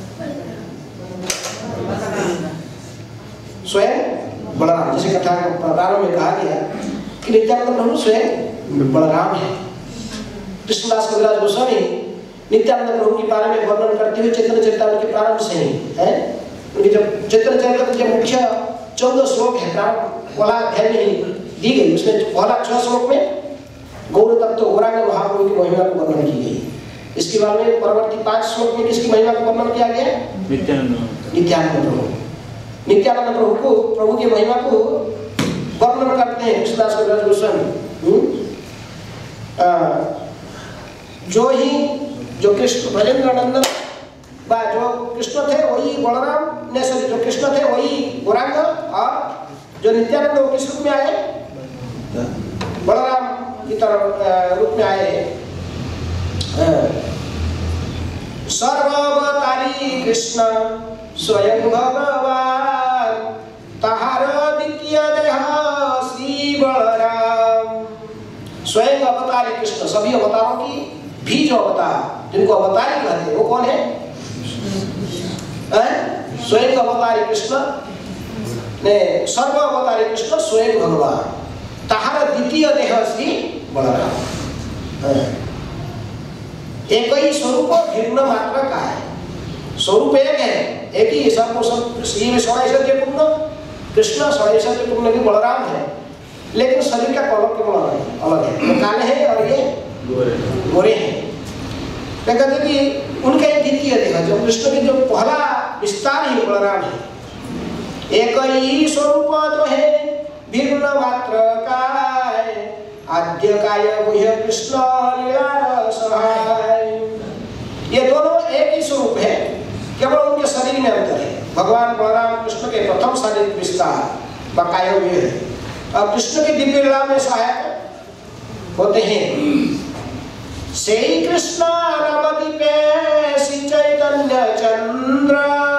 स्वयं बलराम। जैसे कथा प्रारंभ में कहा गया कि नित्यानंद प्रभु स्वयं बलराम है। कृष्णदास कविराज गोस्वामी नित्यानंद प्रभु के बारे में वर्णन करते हुए चैतन्य चरितामृत के प्रारंभ से ही है, उनके जब चैतन्य चरितामृत के मुख्य चौदह श्लोक है, पहला अध्याय में ही दी गई, उसमें पहला छह श्लोक में गौर तत्व गौरांग महाप्रभु की महिमा को वर्णन की गई। इसके बाद में परवर्ती पांच श्लोक में किसकी महिमा को वर्णन किया गया? नित्यानंद नित्यानंद प्रभु। नित्यानंद प्रभु को प्रभु की महिमा को वर्णन करते हैं कृष्णदास कविराज गोस्वामी। जो ही जो कृष्ण ब्रजेंद्र नंदन बा जो कृष्ण थे वही बलराम ने सॉरी जो कृष्ण थे वही गौरांग, और जो नित्यानंद वो किस रूप में आए? बलराम की तरह रूप में आए। सर्वअवतारी कृष्ण स्वयं भगवान, तहार द्वितीय देह श्री बलराम। स्वयं अवतारी कृष्ण, सभी अवतारों की भी जो अवतार जिनको अवतारी कहते हैं वो कौन है? स्वयं अवतारी कृष्ण ने सर्व अवतारी कृष्ण स्वयं भगवान, तहार द्वितीय देह श्री बलराम। एक ही स्वरूप भिन्न मात्रा का है, स्वरूप एक है, एक ही सब श्री में षडैश्वर्य पूर्ण कृष्ण, षडैश्वर्य पूर्ण भी बलराम है, लेकिन शरीर का कलर केवल अलग है, वो काले हैं और ये गोरे हैं। कहते कि उनका एक द्वितीय देह जो कृष्ण के जो पहला विस्तार ही बलराम है। एक ही स्वरूप तो है भिन्न मात्र काय, आद्य काय वह कृष्ण लीला सहाय। ये दोनों एक ही स्वरूप है, केवल उनके शरीर में अंतर है। भगवान बलराम कृष्ण के प्रथम शारीरिक विस्तार बकाय हुए है, और कृष्ण की दिव्य लीला में सहायक होते हैं। से कृष्ण नवदीपे श्री चैतन्य चंद्र,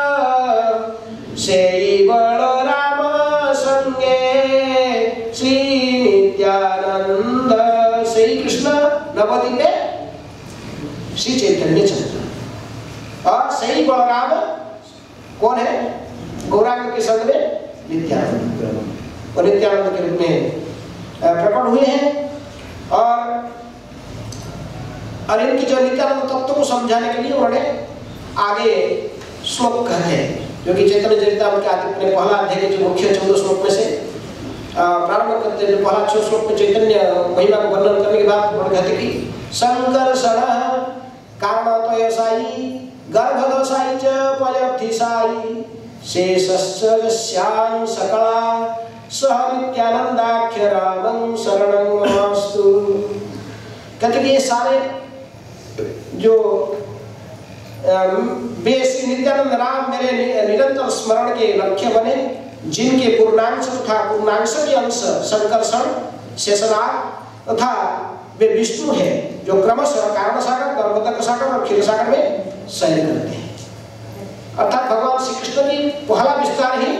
से बलराम संगे श्री नित्यानंद। से कृष्ण नवदीपे श्री चैतन्य चंद्र, और से बलराम कौन है? गौरांग के संग में नित्यानंद, और नित्यानंद के रूप में प्रकट हुए हैं। और और इनकी जो नित्यानंद तत्व को समझाने के लिए उन्होंने आगे श्लोक कहते हैं, जो कि चैतन्य चरितामृत के आदि में पहला अध्याय के जो मुख्य चौदह श्लोक में से प्रारंभ करते हैं। पहला छह श्लोक में चैतन्य महिमा को वर्णन करने के बाद उन्होंने कहते कि संकर्षण कारणतयसाई गर्भदशाई च पयब्धिसाई शेषश्च यस्यां सकला सह नित्यानंदाख्य रामं शरणं ममास्तु। कहते कि ये सारे जो बेस नित्यानंद राम मेरे निरंतर स्मरण के लक्ष्य बने, जिनके पूर्णांश तथा पूर्णांश के अंश संकर्षण शेषनाग तथा वे विष्णु है, जो क्रमशः कारण सागर गर्भोदक सागर और क्षीर सागर में शयन करते हैं। अर्थात भगवान श्री कृष्ण की पहला विस्तार ही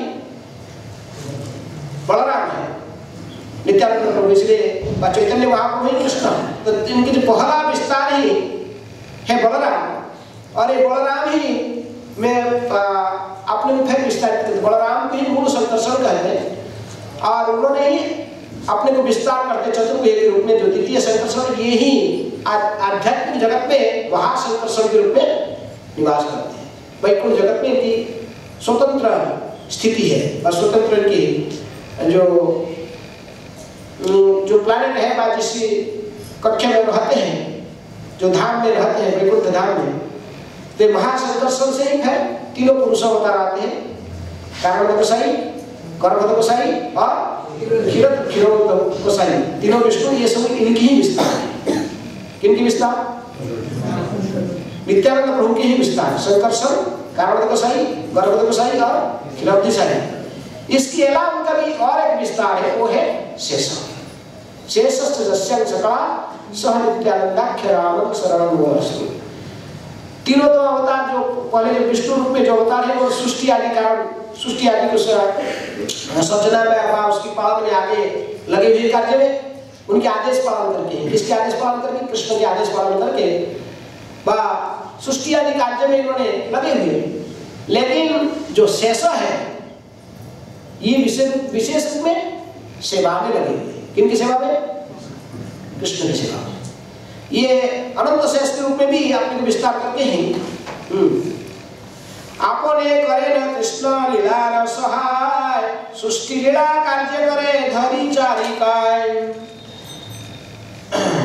बलराम है, नित्यानंद प्रभु, इसलिए चैतन्य महाप्रभु ही कृष्ण, तो इनकी जो पहला विस्तार ही है बलराम, और ये बलराम ही में अपने में फिर विस्तारित करते, बलराम को ही मूल संकर्षण कहते हैं, और उन्होंने ही अपने को विस्तार करते चतुर्वेद के रूप में, जो द्वितीय संकर्षण ये ही आध्यात्मिक जगत में वहां संकर्षण के रूप में निवास करते हैं। वैकुंठ जगत में इनकी स्वतंत्र स्थिति है, और स्वतंत्र इनकी जो जो प्लैनेट है जिस कक्षा में रहते हैं, जो धाम में रहते हैं वैकुंठ धाम में, तो महासंकर्षण से ही है तीनों पुरुष अवतार आते हैं, कारण गोसाई, गर्भद गोसाई और क्षीरद क्षीरोद गोसाई, तीनों विष्णु, ये सब इनकी ही विस्तार है। किनकी विस्तार? नित्यानंद प्रभु की ही विस्तार, संकर्षण, कारण गोसाई, गर्भद गोसाई और क्षीरोद गोसाई। इसके अलावा उनका भी और एक विस्तार है, वो है शेष। शेषस्य जस्यं सकला सह नित्यानंदाख्य रामं शरणं ममास्तु। तीनों तो अवतार जो पहले जो विष्णु रूप में जो अवतार है वो सृष्टि आदि कारण सृष्टि आदि को सृजना में अथवा उसकी पालन में आगे लगे हुए कार्य में उनके आदेश पालन करके, किसके आदेश पालन करके? कृष्ण के आदेश पालन करके बा सृष्टि आदि कार्य में इन्होंने लगे हुए। लेकिन जो शेष है ये विशेष विशेष रूप में सेवा में लगे हुए। किनकी सेवा में? कृष्ण की सेवा में। ये अनंत शेष के रूप में भी आपने विस्तार करके ही आपने करे न कृष्ण लीला सहाय, सृष्टि लीला कार्य करे धरी चारिकाय।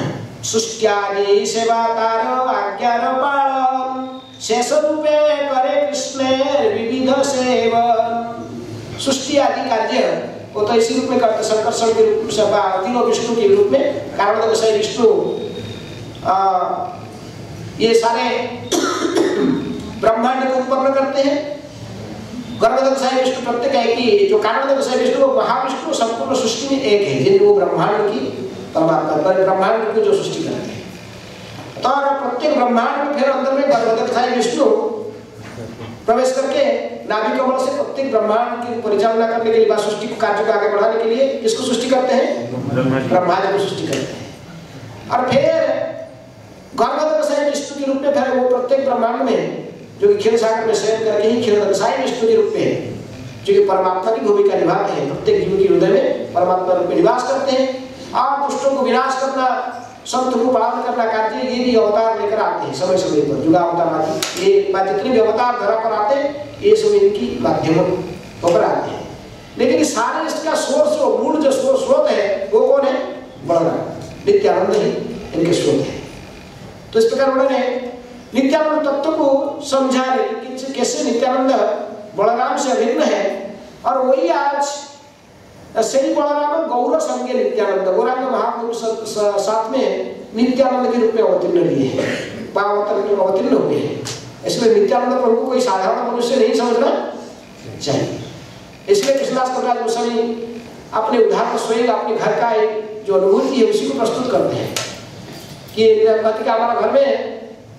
सृष्ट्यादि सेवाकार आज्ञार पालन शेष रूपे करे कृष्ण विविध सेवन। सृष्टि आदि कार्य वो तो इसी रूप में करते, संकर्षण के रूप से तीनों विष्णु के रूप में, कारण विषय विष्णु ये सारे ब्रह्मांड को उत्पन्न करते हैं। गर्भदक्षाय विष्णु प्रत्येक है कि जो कारण विषय विष्णु महाविष्णु संपूर्ण सृष्टि में एक है, जिन वो ब्रह्मांड की परमात्मा ब्रह्मांड की जो सृष्टि करते हैं। तो प्रत्येक ब्रह्मांड में फिर अंदर में गर्भदक्षाय विष्णु प्रवेश करके नाभि कमल से प्रत्येक ब्रह्मांड की परिचालना करने के लिए, बात सृष्टि कार्य को आगे बढ़ाने के लिए किसको सृष्टि करते हैं? ब्रह्मांड को सृष्टि करते हैं। और फिर गर्भदक्षाय विष्णु के रूप में फिर वो प्रत्येक ब्रह्मांड में जो कि क्षीर सागर में शयन करके ही क्षीरदक्षाय विष्णु के रूप में जो कि परमात्मा की भूमिका निभाते हैं, प्रत्येक जीव के हृदय में परमात्मा रूप में निवास करते हैं। और दुष्टों को विनाश करना, संत को पालन करना कार्य ये भी अवतार लेकर आते हैं समय समय पर। जुड़ा अवतार आदि ये जितने भी अवतार धरा पर आते हैं ये सब इनकी माध्यम होकर आते हैं। लेकिन सारे इसका सोर्स और मूल जो स्रोत है वो कौन है? बलराम नित्यानंद ही इनके स्रोत है। तो इस प्रकार उन्होंने नित्यानंद तत्व को समझा कि कैसे नित्यानंद बलराम से अभिन्न है। और वही आज सही बलराम गौर संज्ञ नित्यानंद, गौरांग महाप्रभु साथ में नित्यानंद के रूप में अवतीर्ण लिए हैं, अवतीर्ण हुए हैं। इसलिए नित्यानंद प्रभु को कोई साधारण मनुष्य नहीं समझना चाहिए। इसलिए कृष्णदास कविराज गोस्वामी अपने उदाहरण स्वयं अपने घर का एक जो अनुभूति है उसी को प्रस्तुत करते हैं कि का हमारा घर में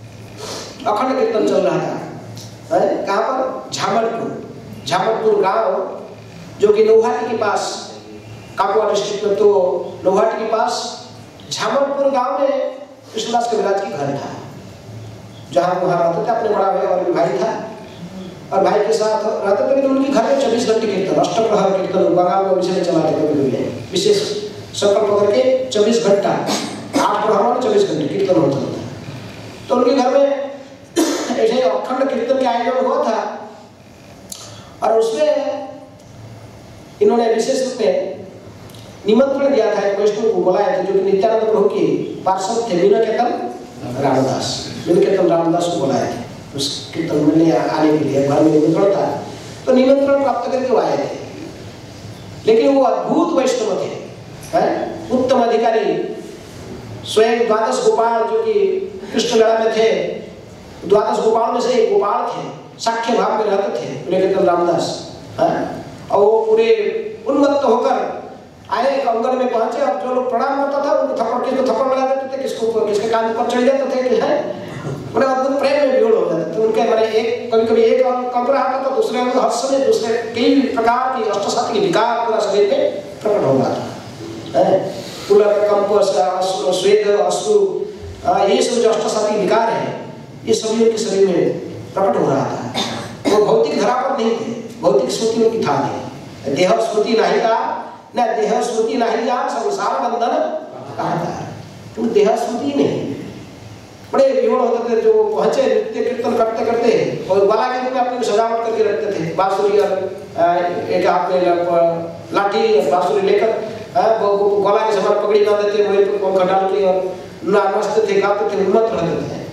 अखंड कीर्तन चल रहा था। कहाँ पर? झामलपुर। झामलपुर गांव जो कि नौहाटी के पास, काकुआ डिस्ट्रिक्ट में, तो नौहाटी के पास झामलपुर गांव में कृष्णदास कविराज की घर था, जहाँ वहाँ रहते थे। अपने बड़ा भाई और भाई था और भाई के साथ रहते थे। लेकिन उनके घर में चौबीस घंटे कीर्तन, अष्टप्रहर कीर्तन बंगाल में विषय चलाते थे, विशेष संकल्प करके चौबीस घंटा आठ प्रहर में चौबीस घंटे कीर्तन होता था। तो उनके घर में ऐसे अखंड कीर्तन का आयोजन हुआ था और उसमें इन्होंने विशेष रूप में निमंत्रण दिया था, एक वैष्णव को बुलाए थे जो कि नित्यानंद प्रभु के पार्षद थे, मीना कीर्तन रामदास। मीना कीर्तन रामदास को बुलाए थे उस कीर्तन में आने के लिए। घर में निमंत्रण था तो निमंत्रण प्राप्त करके वो आए थे। लेकिन वो अद्भुत वैष्णव थे, उत्तम अधिकारी, स्वयं द्वादश गोपाल जो कि कृष्ण लीला में थे, द्वादश गोपाल में से एक गोपाल थे, साख्य भाव में रहते थे मीना कीर्तन रामदास। और वो पूरे उन्मत्त होकर आए, एक अंगन में पहुंचे और जो लोग प्रणाम करता था उनको थप्पड़, किसको थप्पड़ लगा देते थे, किसको किसके कान पर चढ़ जाते थे कि है बड़े अद्भुत प्रेम में भीड़ हो जाते थे उनके। मैंने एक कभी कभी एक कंप रहा था तो दूसरे अंग हर समय दूसरे कई प्रकार की अष्टसात के विकार पूरा शरीर में प्रकट हो रहा था। पुलक, कंप, स्वेद, अश्रु, ये सब जो अष्टसाती विकार है ये सभी उनके शरीर में प्रकट हो रहा था। वो भौतिक धरा पर नहीं थे, भौतिक स्मृति उनकी था नहीं। देह स्मृति नहीं था न देह स्मृति नहीं जा संसार बंधन कहा था, तो देह स्मृति नहीं। बड़े विवरण होते थे जो पहुंचे नृत्य कीर्तन करते करते और गला के रूप में अपनी सजावट करके रखते थे, बांसुरी और एक हाथ में लाठी और बांसुरी लेकर गला के समान पगड़ी बांधते थे, वही पंखा डाल के और नाचते थे, गाते थे, उन्मत्त रहते थे।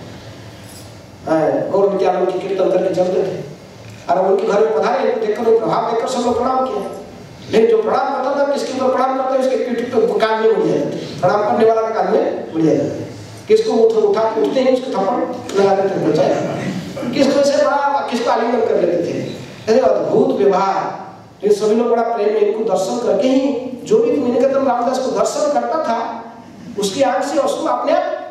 गौर नित्यानंद की कीर्तन करके चलते थे और उनके घर में पधारे, देखकर प्रभाव देखकर सब लोग प्रणाम किया। लेकिन जो प्रणाम करता था किसके ऊपर प्रणाम करते उसके पीठ पे कान में उड़ जाते थे, प्रणाम करने वाला का कान में उड़ जाते थे। किसको उठ उठा उठते ही उसको थप्पड़ लगा देते थे बचाए, किसको ऐसे बड़ा किसको आलिंगन कर लेते थे। ऐसे अद्भुत व्यवहार। ये सभी लोग बड़ा प्रेम में इनको दर्शन करके ही जो भी मीना कीर्तन रामदास को दर्शन करता था उसकी आंख से उसको अपने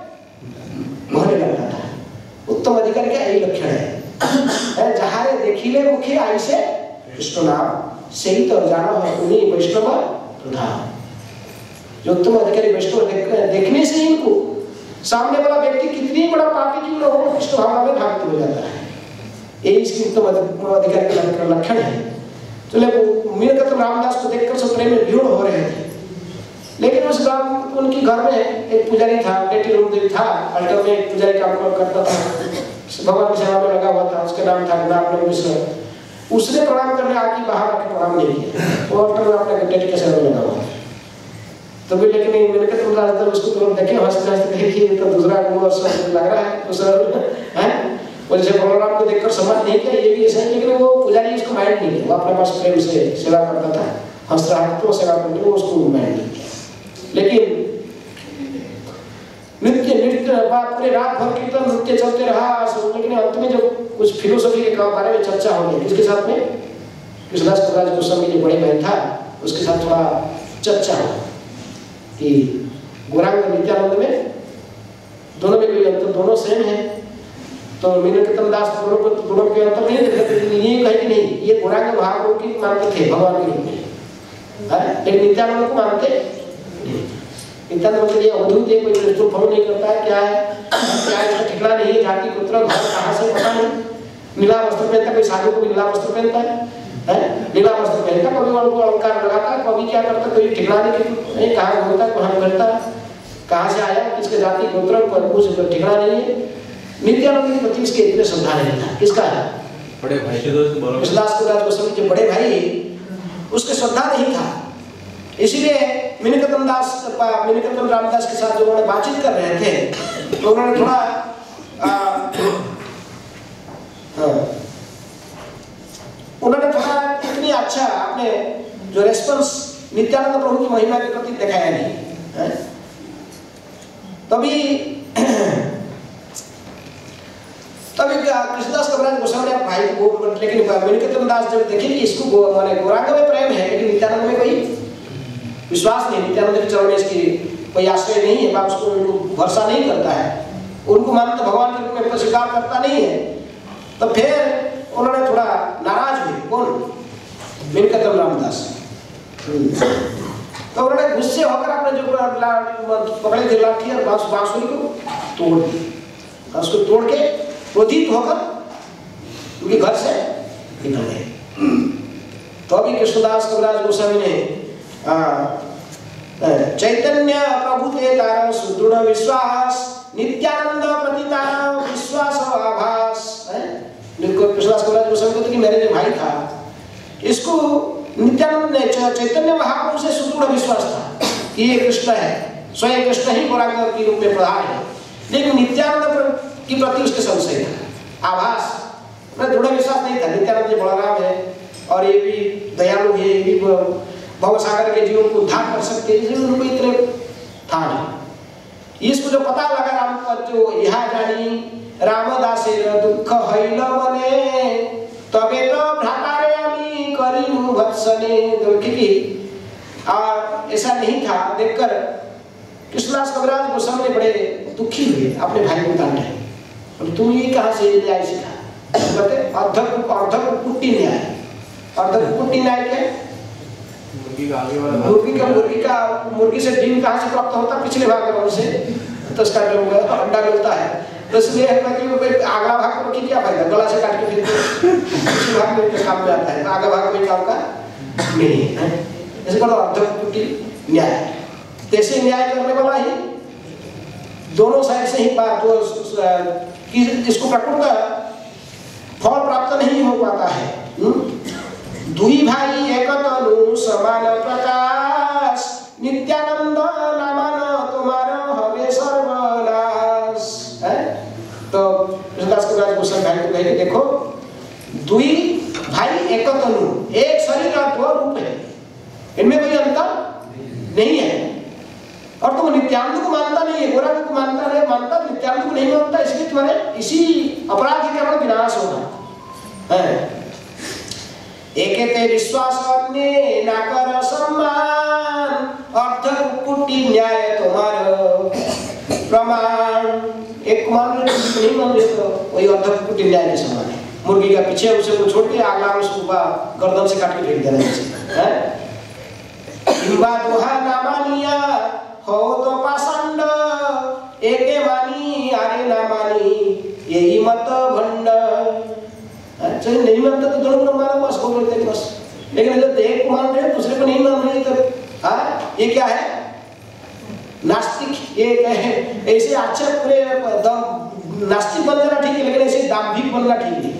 आप भरने लगता था। उत्तम अधिकारी का यही लक्षण है, जहाँ देखिले मुखे आई से कृष्ण नाम से ही तो जाना है उन्हीं वैष्णव प्रधान। जो उत्तम अधिकारी वैष्णव देख, देखने से ही इनको सामने वाला व्यक्ति कितनी बड़ा पापी क्यों न हो कृष्ण भावना में भावित हो जाता है। यही इसकी उत्तम अधिकारी का लक्षण है। चले मीना कीर्तन रामदास को देखकर सब प्रेम में भीड़ हो रहे थे। लेकिन उस गांव उनके घर में एक पुजारी था, बेटी रूपदेवी था, अल्टरनेट पुजारी काम करता था, भगवान की सेवा में लगा हुआ था, उसका नाम था नाम मिश्र। उसने प्रणाम करने आके बाहर आके प्रणाम नहीं किया, वो अल्टर में अपने बेटी के सेवा में लगा हुआ। तो भी लेकिन नहीं मैंने कहा तुम राजदर उसको तो देखे हंसते हंसते कहे कि तो दूसरा गुरु और लग रहा है दूसरा है वो जैसे बलराम को देखकर समझ नहीं किया ये भी ऐसा है, लेकिन वो पुजारी उसको माइंड नहीं किया, वो अपने पास प्रेम से सेवा करता था, हंस रहा था तो सेवा करने वो उसको माइंड नहीं किया। लेकिन नृत्य नृत्य पूरे रात भर कीर्तन नृत्य चलते रहा, लेकिन अंत में जब कुछ फिलोसफी के बारे में चर्चा हो गई, इसके साथ में कृष्णदास कविराज गोस्वामी जो बड़े बहन था उसके साथ थोड़ा चर्चा हो कि गौरांग नित्यानंद में दोनों में कोई अंतर, दोनों सेम है। तो मीनकेतन दास दोनों को दोनों के अंतर नहीं देखते, ये कहे कि नहीं ये गौरांग भागवत की मानते थे भगवान के रूप में, लेकिन नित्यानंद को मानते नित्यानंद के लिए अवधूत है, कोई दृष्टि फॉलो नहीं करता है, क्या है क्या है इसका ठिकाना नहीं है, जाति गोत्र घर कहाँ से पता नहीं, नीला वस्त्र पहनता, कोई साधु को भी नीला वस्त्र पहनता है, नीला वस्त्र पहनता, कभी उनको अलंकार लगाता, कभी क्या करता, कोई ठिकाना नहीं, कहाँ घूमता कहाँ करता, कहाँ से आया, किसके जाति गोत्र कुछ ठिकाना नहीं है। नित्यानंद के प्रति इसके इतने श्रद्धा नहीं था, किसका है बड़े भाई कृष्णदास कविराज गोस्वामी जो बड़े भाई उसके श्रद्धा नहीं था, इसलिए मीनकेतन दास मीनकेतन रामदास के साथ जो उन्होंने बातचीत कर रहे थे तो उन्होंने थोड़ा आ, हाँ, उन्होंने थोड़ा इतनी अच्छा अपने जो रेस्पॉन्स नित्यानंद प्रभु की महिमा के प्रति दिखाया नहीं, तभी तभी कृष्णदास कविराज गोस्वामी ने भाई को बोल, लेकिन मीनकेतन दास जब देखे कि इसको माने गौरांग में प्रेम है लेकिन नित्यानंद में कोई विश्वास नहीं, नित्यानंद के चरण में इसकी कोई आश्रय नहीं है, बाप उसको भरोसा नहीं करता है, उनको मानते भगवान के रूप में स्वीकार करता नहीं है, तो फिर उन्होंने थोड़ा नाराज हुए, कौन मीनकेतन रामदास, तो उन्होंने गुस्से होकर अपने जो पकड़े थे लाठी और बांसुरी को तोड़ दिया, उसको तोड़ के क्रोधित होकर उनके घर से निकल गए। तो अभी कृष्णदास कविराज गोस्वामी ने चैतन्य प्रभु ते तार सुदृढ़ विश्वास नित्यानंद प्रतितार विश्वास आभास, कृष्णदास कविराज गोस्वामी कहते कि मेरे जो भाई था इसको नित्यानंद ने चैतन्य महाप्रभु से सुदृढ़ विश्वास था कि ये कृष्ण है, स्वयं कृष्ण ही गौरांग के रूप में प्रधान है, लेकिन नित्यानंद की प्रति उसके संशय था, आभास में दृढ़ विश्वास नहीं था। नित्यानंद जी बलराम है और ये भी दयालु है, ये भी भवसागर के जीवन को उद्धार कर सकते हैं, इसलिए उनको इतने था नहीं। इसको जो पता लगा राम का जो यह जानी रामदासे दुख हईल मने तबे तो भ्रातारे अमी करिनु भत्सने, क्योंकि ऐसा नहीं था देखकर कृष्णदास कविराज गोस्वामी बड़े दुखी हुए, अपने भाई को डांटे, तुम ये कहाँ से न्याय सीखा, कहते अर्धक अर्धक कुट्टी न्याय, अर्धक कुट्टी न्याय क्या मुर्गी का आगे वाला मुर्गी का मुर्गी का मुर्गी से डिम कहाँ से प्राप्त होता, पिछले भाग में उसे तो उसका जो अंडा मिलता है, तो इसलिए आगला भाग को रखी क्या फायदा, गला से काट के फिर पिछले भाग में काम में आता है, तो आगे भाग में काम का नहीं है, ऐसे करो अर्धक कुट्टी न्याय, कैसे न्याय करने वाला ही दोनों साइड से ही बात तो कि इसको प्रकृत फल प्राप्त नहीं हो पाता है। दुई भाई एक तनु समान प्रकाश नित्यानंद नामान तुम्हारा हवे सर्वनाश, है तो कृष्णदास कविराज गोस्वामी भाई को कहे देखो दुई भाई एक तनु, एक शरीर और दो रूप है, इनमें कोई अंतर नहीं है, और तुम नित्यानंद को मानता नहीं है, गौरांग को मानता नहीं मानता नित्यानंद को नहीं मानता, इसलिए तुम्हारे इसी अपराध के कारण विनाश होगा है। एकेते विश्वास अन्य ना कर सम्मान अर्ध कुटी न्याय तुम्हारा प्रमाण, एक मान नहीं मान ले तो वही अर्ध कुटी न्याय के समान है, मुर्गी का पीछे उसे को छोड़ के आगला उसको गर्दन से काट के फेंक देना है, इनबा दोहा ना मानिया हो तो पाषंड एके मानी आरे ना मानी यही मत भंड, अच्छा नहीं मानता तो दोनों को मानो बस हो बोलते बस, लेकिन जब एक को मान रहे दूसरे को नहीं मान रहे तो हाँ ये क्या है नास्तिक, ये कहे ऐसे अच्छा पूरे नास्तिक बन जाना ठीक है, लेकिन ऐसे दाम्भिक बनना ठीक नहीं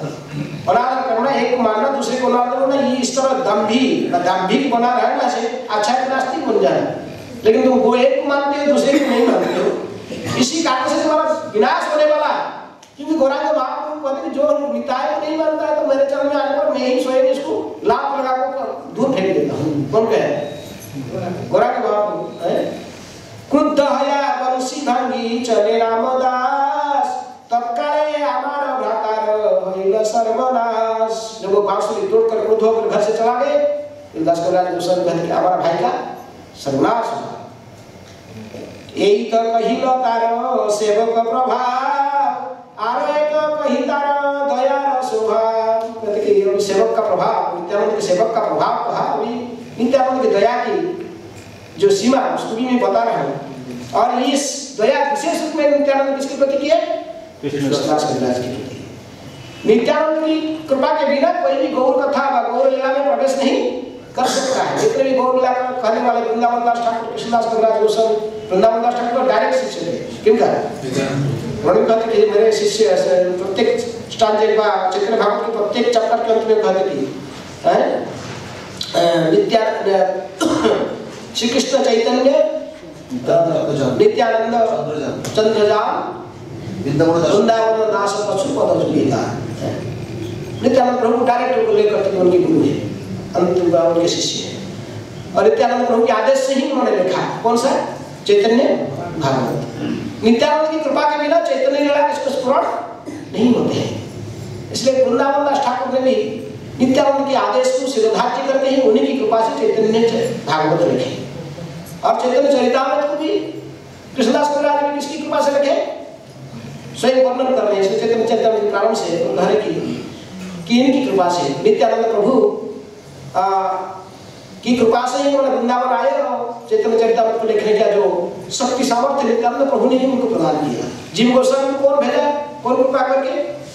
है, अनादर करना, एक को मानना दूसरे को अनादर करना, ये इस तरह दम्भी दाम्भिक बना रहना से अच्छा है नास्तिक बन जाए, लेकिन तुम वो एक मानते हो दूसरे को नहीं मानते हो, इसी कारण से तुम्हारा विनाश होने वाला है। क्योंकि गौरांग महाप्रभु कहते हैं जो निताय को नहीं मानता है तो मेरे चरण में आने पर मैं ही स्वयं इसको लाभ लगा कर दूर फेंक देता हूँ। कौन कहे? गौरांग महाप्रभु है। क्रुद्ध हया वंशी भंगी चले रामदास तत्काले हमारा भ्रातार होइल सर्वनाश। जब वो बांसुरी तोड़कर क्रोध होकर घर से चला गए, दास कविराज गोस्वामी कहते हैं हमारा भाई का सर्वनाश हुआ। यही तो कहिल तार सेवक प्रभाव, आरो एक कही तार दया स्वभाव। कहते कि अभी सेवक का प्रभाव, नित्यानंद के सेवक का प्रभाव कहा, अभी नित्यानंद की दया की जो सीमा उसको भी मैं बता रहा हूँ। और इस दया विशेष रूप में नित्यानंद किसके प्रति की है? कृष्णदास कविराज के प्रति। नित्यानंद की कृपा के बिना कोई भी गौर कथा व गौर लीला में प्रवेश नहीं कर सकता है। जितने भी गौर लीला कहने वाले वृंदावन दास ठाकुर, कृष्णदास कविराज गोस्वामी, वृंदावन दास ठाकुर डायरेक्ट शिष्य थे। क्यों कहा? उन्होंने कहते कि मेरे शिष्य प्रत्येक स्टांजे का चैतन्य भागवत के प्रत्येक चैप्टर के अंत में कहते कि नित्या श्री कृष्ण चैतन्य नित्यानंद चंद्रजान वृंदावन दास पशुपद जुलिका। नित्यानंद प्रभु डायरेक्ट उनको लेकर के उनके गुरु है, अंतिम उनके शिष्य है। और नित्यानंद प्रभु के आदेश से ही उन्होंने लिखा कौन सा? चैतन्य भागवत। नित्यानंद की कृपा के बिना चैतन्य लीला के स्मरण नहीं होते हैं। इसलिए वृंदावन दास ठाकुर ने भी नित्यानंद के आदेश को शिरोधार्य करके ही उन्हीं की कृपा से चैतन्य भागवत लिखे। और चैतन्य चरितामृत को भी कृष्णदास कविराज ने किसकी कृपा से लिखे? स्वयं वर्णन कर रहे हैं चैतन्य चरितामृत प्रारंभ से कह की कि इनकी कृपा से नित्यानंद प्रभु आ, की कृपा से ही उन्होंने वृंदावन आए और चैतन्य चरितामृत को लिखने का जो शक्ति सामर्थ्य नित्यानंद प्रभु ने ही उनको प्रदान किया। जीव गोस्वामी को कौन भेजा? कौन कृपा करके?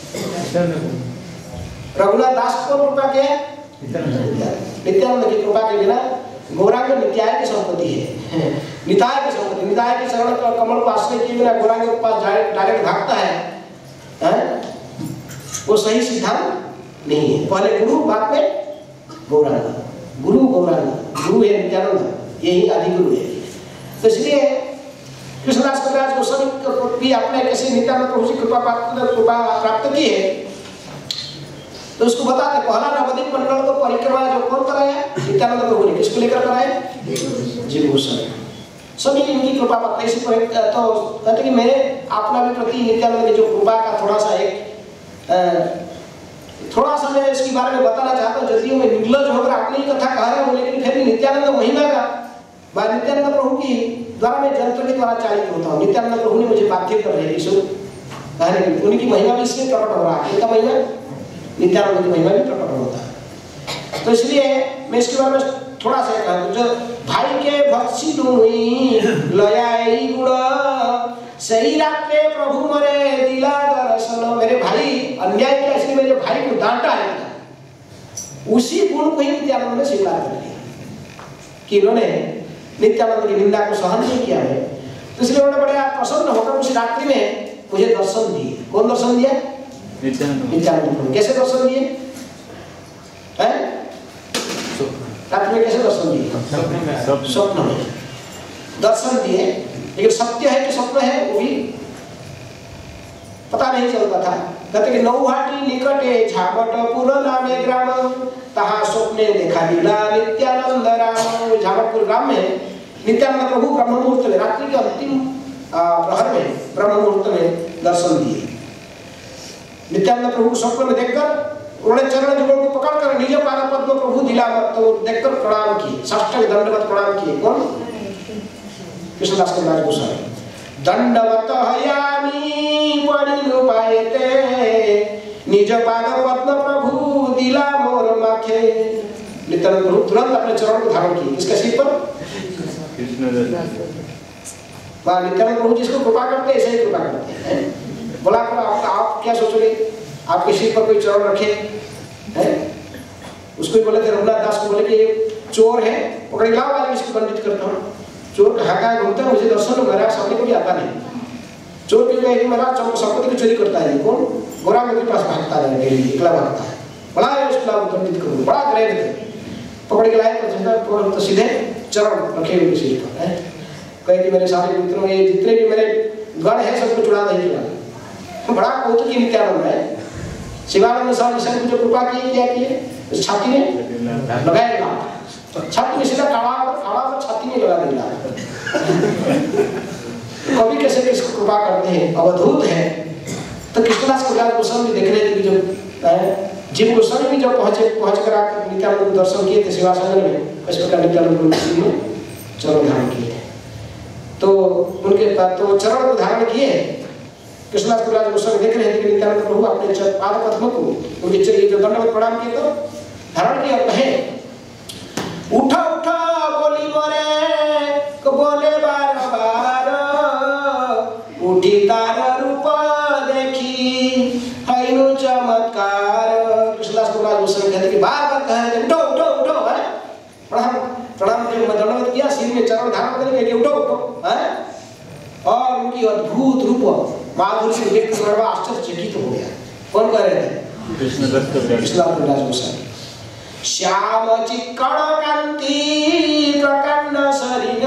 रघुनाथ दास को कौन कृपा किया? नित्यानंद की कृपा के बिना गौरांग नित्याय की संपत्ति है, निताय की संपत्ति। निताय के चरण कमल को आश्रय किए बिना गौरांग के पास डायरेक्ट भागता है, है? वो सही सिद्धांत नहीं है। पहले गुरु, बाद में गौरांग। गुरु गौरांग, गुरु है नित्यानंद, यही आदि गुरु है। तो इसलिए कृष्णदास कविराज गोस्वामी भी आपने कैसे नित्यानंद प्रभु से कृपा कृपा प्राप्त की है तो उसको बताते। पहला नवदीप मंडल को परिक्रमा जो कौन कराया? नित्यानंद प्रभु ने। किसको लेकर कराया? जीव गोस्वामी। सभी इनकी कृपा पत्नी से पर तो कहते कि मैं अपना भी प्रति नित्यानंद की जो कृपा का थोड़ा सा एक थोड़ा सा मैं इसके बारे में बताना चाहता हूँ। यदि मैं निर्लज होकर अपनी ही कथा कह रहा हूँ, लेकिन फिर भी नित्यानंद महिमा का नित्यानंद प्रभु की द्वारा मैं जंत्र के द्वारा चालित होता हूँ। नित्यानंद प्रभु ने मुझे बाध्य कर रहे हैं कहने की, उनकी महिमा भी इसमें प्रकट हो रहा है। इनका महिमा नित्यानंद की महिमा भी प्रकट होता है। तो इसलिए मैं इसके बारे में थोड़ा सा कहूँ। जो भाई के भक्ति दुई लयाई गुण सही रात्रे प्रभु मरे दिला दर्शन। मेरे भाई अन्याय किया, इसलिए मेरे भाई को डांटा है, उसी गुण को ही नित्यानंद ने स्वीकार कर लिया कि इन्होंने नित्यानंद की निंदा को सहन नहीं किया है। तो इसलिए उन्होंने बड़े प्रसन्न होकर उस रात्रि में मुझे दर्शन दिए। कौन दर्शन दिया? नित्यानंद। कैसे दर्शन दिए? रात्रि में कैसे दर्शन दिए? स्वप्न में दर्शन दिए। लेकिन सत्य है कि स्वप्न है वो भी पता नहीं चलता था। कहते कि नौहाटी निकटे झामटपुर नामे ग्राम तहा स्वप्ने देखा लीला नित्यानंद राम। झामटपुर ग्राम में नित्यानंद प्रभु ब्रह्म मुहूर्त में, रात्रि के अंतिम प्रहर में ब्रह्म मुहूर्त में दर्शन दिए। नित्यानंद प्रभु स्वप्न में देखकर उन्होंने चरण जुगल को पकड़कर निज पाद पद्म प्रभु दिला तो देखकर प्रणाम किए, साष्टांग दंडवत प्रणाम किए। कौन? कृष्णदास कविराज गोस्वामी। दंडवत हयामी पड़िनु पाएते निज पाद पद्म प्रभु दिला मोर माथे। नित्यानंद प्रभु तुरंत अपने चरण को धारण किए। किसके सिर पर? वह नित्यानंद प्रभु जिसको कृपा करते ऐसे ही कृपा करते हैं। बोला कर आप, आप क्या सोचोगे? आपके सिर पर कोई चरण रखे हैं? उसको बोले थे रघुनाथ दास को, बोले कि चोर है, पकड़ लाओ वाले इसको दंडित करता हूँ। चोर कहाँ कहाँ घूमता है, मुझे दर्शन मेरा सामने को भी आता नहीं। चोर भी कहेगी मेरा संपत्ति की चोरी करता है। कौन? गौरांग के पास भागता है, डेली इकला भागता है। बड़ा है उसको दंडित करो, बड़ा ग्रेड थे। पकड़ के लाए तो सीधे चरण रखे हुए सिर पर है। कहे कि मेरे सारे मित्रों ये जितने भी मेरे गण है सबको चुरा नहीं चुरा। बड़ा कौतुक की नित्यानंद है। शिवानंद स्वामी सर को जो कृपा की क्या किए छाती में लगाएगा छाती में सीधा खड़ा खड़ा कर छाती में लगा देगा। कभी कैसे किसको कृपा करते हैं अवधूत है। तो कृष्णदास गोस्वामी भी देख रहे थे कि जो जीव गोस्वामी भी जब पहुंचे पहुंच कर आकर नित्यानंद को दर्शन किए थे शिवासंगम में इस प्रकार नित्यानंद को चरण धारण किए थे। तो उनके तो चरण को धारण किए कृष्णदास गोस्वामी देख रहे थे कि नित्यानंद प्रभु अपने पाद पद्म को उनके चलिए जो दंडवत प्रणाम किए तो धारण किया कहे उठा उठा बोली मोरे को बोले बार बार उठी तार रूप देखी हैनु चमत्कार। कृष्णदास गोस्वामी कहते कि बार बार कहे उठो उठो उठो है प्रणाम प्रणाम के दंडवत किया सिर में चरण धारण करके कि उठो उठो है। और उनकी अद्भुत रूप माधुर्य से देख कर बड़ा आश्चर्यचकित हो गया। कौन कह रहे थे कृष्णदास गोस्वामी। श्याम चिक्कण कांति प्रकन्न शरीर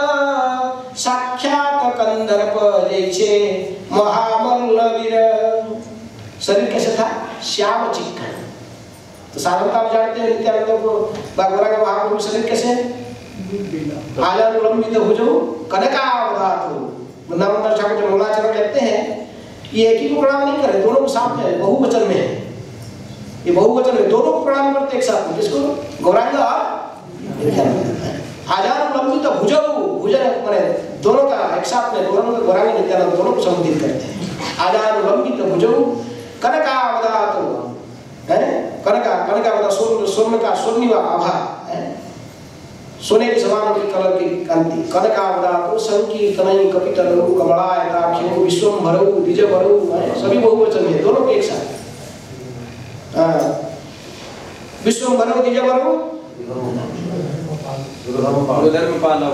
साक्षात कंदर्प जैसे महामल्लवीर। शरीर कैसे था श्याम चिक्कण। तो साधारणतः आप जानते हैं नित्यानंद को बागवरा का महाप्रभु शरीर कैसे आजानुलंबित हो जो कनकावदात वृंदावन ठाकुर जो मंगलाचरण कहते हैं ये एक ही को प्रणाम नहीं करे दोनों को साथ में बहुवचन में है। ये बहुवचन में दोनों को प्रणाम करते एक साथ में किसको गौरांग और आजानुलंबित भुजौ भुजन माने दोनों का एक साथ में दोनों को गौरांग नित्यानंद दोनों को संबोधित करते हैं। आजानुलंबित भुजौ कनकावदात है कनका कनकावदा स्वर्ण स्वर्ण का स्वर्णिमा आभा है सोने के समान की कलर की कांति कनकावदा को संकीर्तनई कपितरु कमलायताख्यो विश्वम्भरौ द्विजभरौ सभी बहुवचन में दोनों के एक साथ हां विश्वम्भरौ द्विजभरौ धर्मपालौ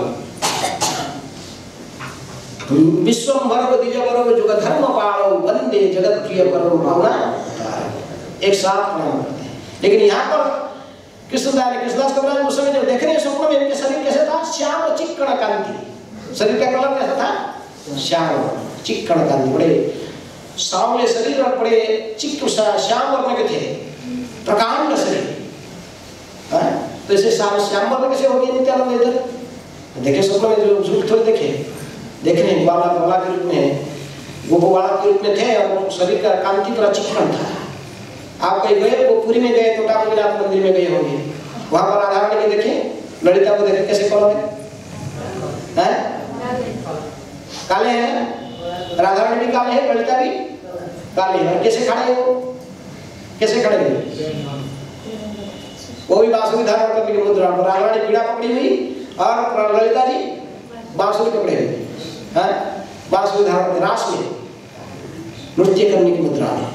विश्वम्भरौ द्विजभरौ जुगधर्मपालौ वंदे जगत्प्रियकरौ भावना एक साथ प्रणाम करते हैं। लेकिन यहाँ पर कृष्णदास कृष्णदास कविराज उस समय जब देख रहे हैं स्वप्न में इनके शरीर कैसे था श्याम चिक्कण कांति। शरीर का कलर कैसा था श्याम चिक्कण कांति बड़े सांवले शरीर और बड़े चिक्क श्याम वर्ण के थे प्रकांड शरीर है। तो ऐसे श्याम श्याम वर्ण कैसे हो गए नित्यानंद इधर देखे स्वप्न में जो झूठ थोड़े देखे देख रहे बाला बाला के रूप में वो बाला के रूप में थे और शरीर का कांति पूरा चिक्कण था। आप कहीं गए वो पुरी में गए तो टाकुनाथ मंदिर में गए होंगे वहां पर राधा रानी को देखे ललिता को देखे कैसे कौन है हैं काले हैं राधा रानी भी काले हैं ललिता भी काले हैं। कैसे खड़े हो कैसे खड़े हुए वो भी बांसुरी धारण करने की मुद्रा पर राधा रानी पीड़ा पकड़ी हुई और ललिता जी बांसुरी पकड़े हुए हैं बांसुरी धारण रास में नृत्य करने की मुद्रा में।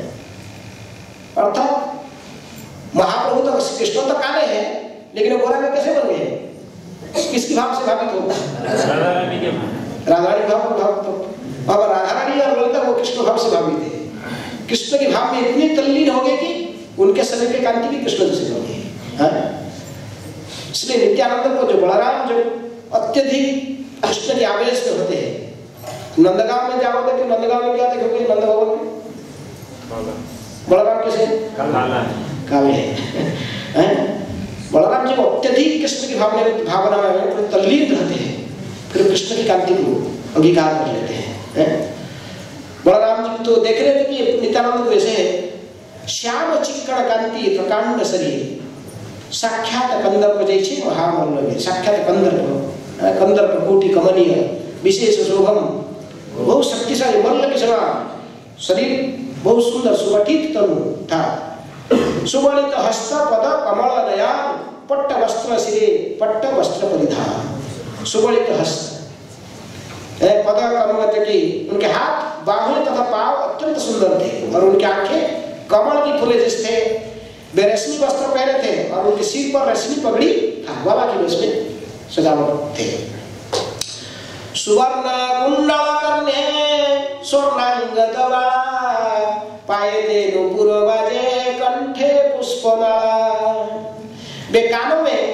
अर्थात महाप्रभु तो कृष्ण तो काले हैं लेकिन गोरा में कैसे बन गए किसकी भाव से भावित होता है राधा रानी के राधा रानी भाव को भावित होता और राधा रानी और ललिता वो कृष्ण भाव से भावित है। कृष्ण के भाव में इतनी तल्लीन हो गए कि उनके शरीर की कांति भी कृष्ण जैसे हो गई। इसलिए नित्यानंद को जो बलराम जो अत्यधिक कृष्ण के आवेश में होते हैं नंदगांव में जाओगे तो नंदगांव में क्या देखोगे नंद भवन में बलराम कैसे काले हैं। बलराम जी अत्यधिक कृष्ण की भावना भावना में तल्लीन रहते हैं फिर कृष्ण की कांति को अंगीकार कर लेते हैं। बलराम जी तो देख रहे थे कि नित्यानंद को ऐसे श्याम चिक्कण कांति प्रकांड शरीर साक्षात कंदर्प जैसे महामल्लवीर साक्षात कंदर्प कंदर्प कोटि कमनीय विशेष शोभम बहुत शक्तिशाली मल्ल के समान शरीर बहुत सुंदर सुगठित तनु था। सुबलित हस्त पद कमल नयन पट्ट वस्त्र सिरे पट्ट वस्त्र परिधान सुबलित हस्त पद कमल की उनके हाथ बाहुल्य तथा पांव अत्यंत सुंदर थे और उनकी आंखें कमल की फूले जैसे थे। वे रेशमी वस्त्र पहने थे और उनके सिर पर रेशमी पगड़ी था बाबा के वेश में सजावट थे। सुवर्ण कुंडल कर्णे स्वर्णांगद वाला पाये नुपुर बाजे कंठे पुष्पमाला। वे कानों में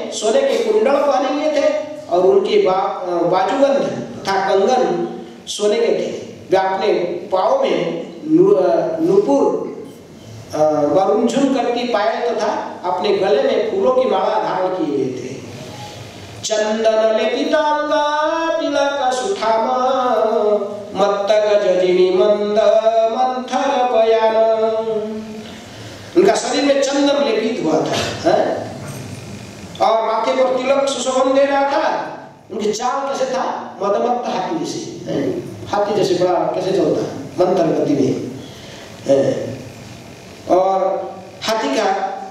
सोने के कुंडल पहने हुए थे और उनके बा, बाजूबंद तथा कंगन सोने के थे। वे अपने पाँव में नुपुर वरुणझुन करके पायल तथा अपने गले में फूलों की माला धारण किए हुए थे। चंदन लेपितांगा तिलक सुठाम मत्तग जजिनी मंद मंथर पयान। उनका शरीर में चंदन लेपित हुआ था है? और माथे पर तिलक सुशोभन दे रहा था। उनकी चाल कैसे था? मदमत्त हाथी जैसे, हाथी जैसे बड़ा कैसे चलता है मंथर गति में। और हाथी का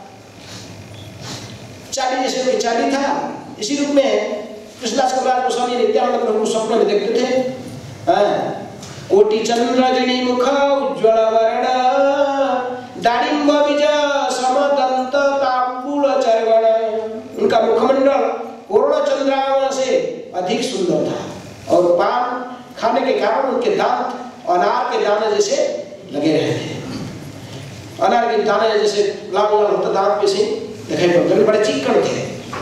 चाली जैसे कोई चाली था। इसी रूप में कृष्णदास कविराज गोस्वामी नित्यानंद प्रभु स्वप्न में देखते थे। कोटि चंद्रजनी मुख उज्ज्वल वर्ण दारिंब बीज समदंत तांबूल चर्वण। उनका मुखमंडल पूर्ण चंद्रावन से अधिक सुंदर था और पान खाने के कारण उनके दांत अनार के दाने जैसे लगे रहे थे। अनार के दाने जैसे लाल लाल होता दांत पे से दिखाई पड़ते, बड़े चिकन थे।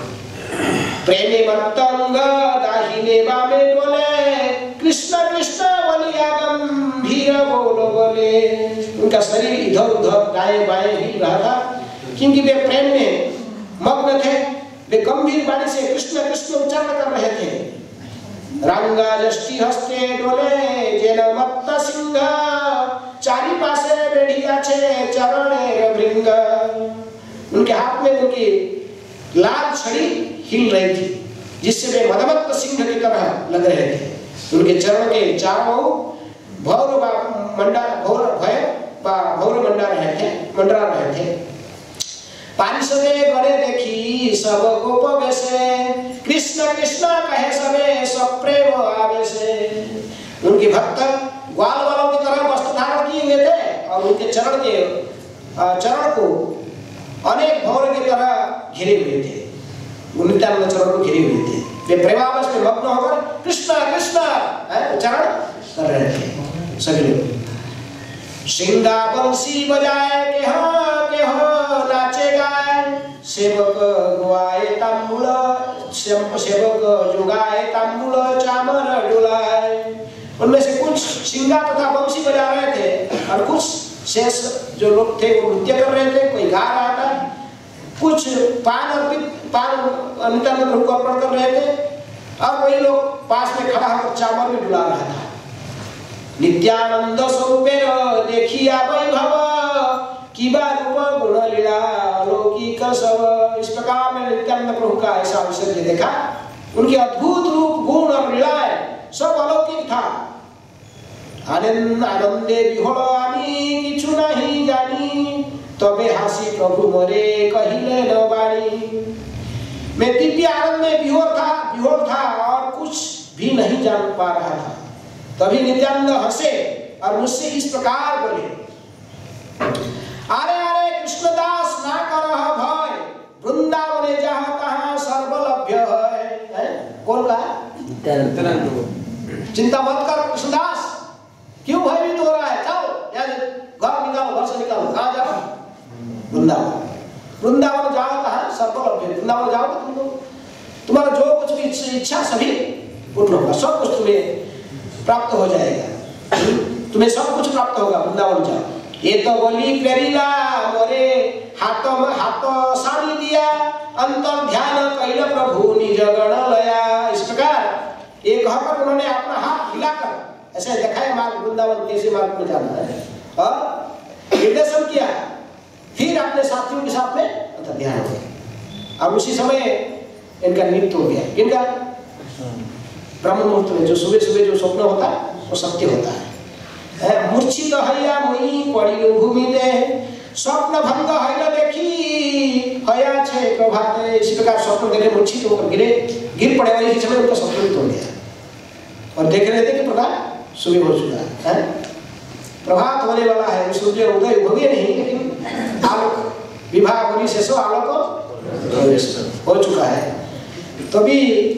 प्रेमे मतंग दाहिने बामे डोले कृष्ण कृष्ण बलिया गंभीर बोल बोले। उनका शरीर इधर उधर दाएं बाएं हिल रहा था क्योंकि वे प्रेम में मग्न थे। वे गंभीर वाणी से कृष्ण कृष्ण उच्चारण कर रहे थे। रंगा जष्टि हस्ते डोले जेन मत्त सिंह चारी पासे बेढ़िया छे चरणे भृंग। उनके हाथ में उनकी लाल छड़ी हिल रही थी जिससे वे मदमत्त सिंह की तरह लग रहे थे। उनके चरण के चारों भौर मंडा भौर भय भौर मंडा रहे थे मंडरा रहे थे। पारिषदे गणे देखी सब गोप बेसे कृष्ण कृष्ण कहे सबे सब प्रेम आवेशे। उनके भक्त ग्वाल वालों की तरह वस्त्र धारण किए हुए थे और उनके चरण के चरण को अनेक भौर की तरह घिरे हुए थे। नित्यानंद चरण को घिरे हुए थे। वे प्रेमावेश में मग्न होकर कृष्ण कृष्ण उच्चारण कर रहे थे सभी लोग। सिंगा बंसी बजाए के हो के हो नाचे गाए सेवक गुआए तांबूल सेवक जुगाए तांबूल चामर डुलाए। उनमें से कुछ सिंगा तथा बंसी बजा रहे थे और कुछ शेष जो लोग थे वो नृत्य कर रहे थे, कोई गा रहा था। कुछ पान अर्पित पान नित्यानंद प्रभु को अर्पण कर रहे थे और वही लोग पास में खड़ा होकर चामर में डुला रहा था। नित्यानंद स्वरूपे देखिया वैभव किबा रूप गुण लीला अलौकिक सब। इस प्रकार में नित्यानंद प्रभु का ऐसा अवसर देखा। उनके अद्भुत रूप गुण और लीलाएं सब अलौकिक था। आनंद आनंदे विहोल आनी किछु नहीं जानी तबे हासी प्रभु मरे कहिले न बाणी। मैं दिव्य आनंद में विहोर था विहोर था और कुछ भी नहीं जान पा रहा था। तभी नित्यानंद हंसे और मुझसे इस प्रकार बोले, अरे अरे कृष्णदास ना करह भय वृंदावने जहाँ तहाँ सर्वलभ्य है। कौन कहा? चिंता मत कर कृष्णदास, क्यों भयभीत हो रहा है? जाओ घर निकालो, घर से निकालो। कहाँ जाओ? वृंदावन। वृंदावन जाओ कहाँ? सर्वलभ्य। वृंदावन जाओ तुम लोग, तुम्हारा जो कुछ भी इच्छा सभी पूर्ण होगा, सब कुछ तुम्हें प्राप्त हो जाएगा। तुम्हें सब कुछ प्राप्त होगा। वृंदावन जाओ। ये तो बोली प्रेरिला मोरे हाथ हाथ सानी दिया अंतर ध्यान कैल प्रभु निज गण लया। इस प्रकार एक कहकर उन्होंने अपना हाथ हिलाकर ऐसे दिखाया मार्ग, वृंदावन कैसे मार्ग में जाना है और निर्देशन किया। फिर अपने साथियों के साथ में अंतर ध्यान हो गया। अब उसी समय इनका नृत्य हो गया। इनका ब्रह्म मुहूर्त में जो सुबह सुबह जो स्वप्न होता है वो सत्य होता है। मूर्छित हया मुई पड़ी भूमि दे स्वप्न भंग हय देखी हया छे प्रभाते। इसी प्रकार स्वप्न देखे मूर्छित होकर गिरे गिर पड़े और इसी समय उनका स्वप्न भी तोड़ गया और देख रहे थे कि प्रभात सुबह हो चुका है, प्रभात होने वाला है। सूर्य उदय हो गया नहीं लेकिन आलोक विवाह होने से सो आलोक हो चुका है। तभी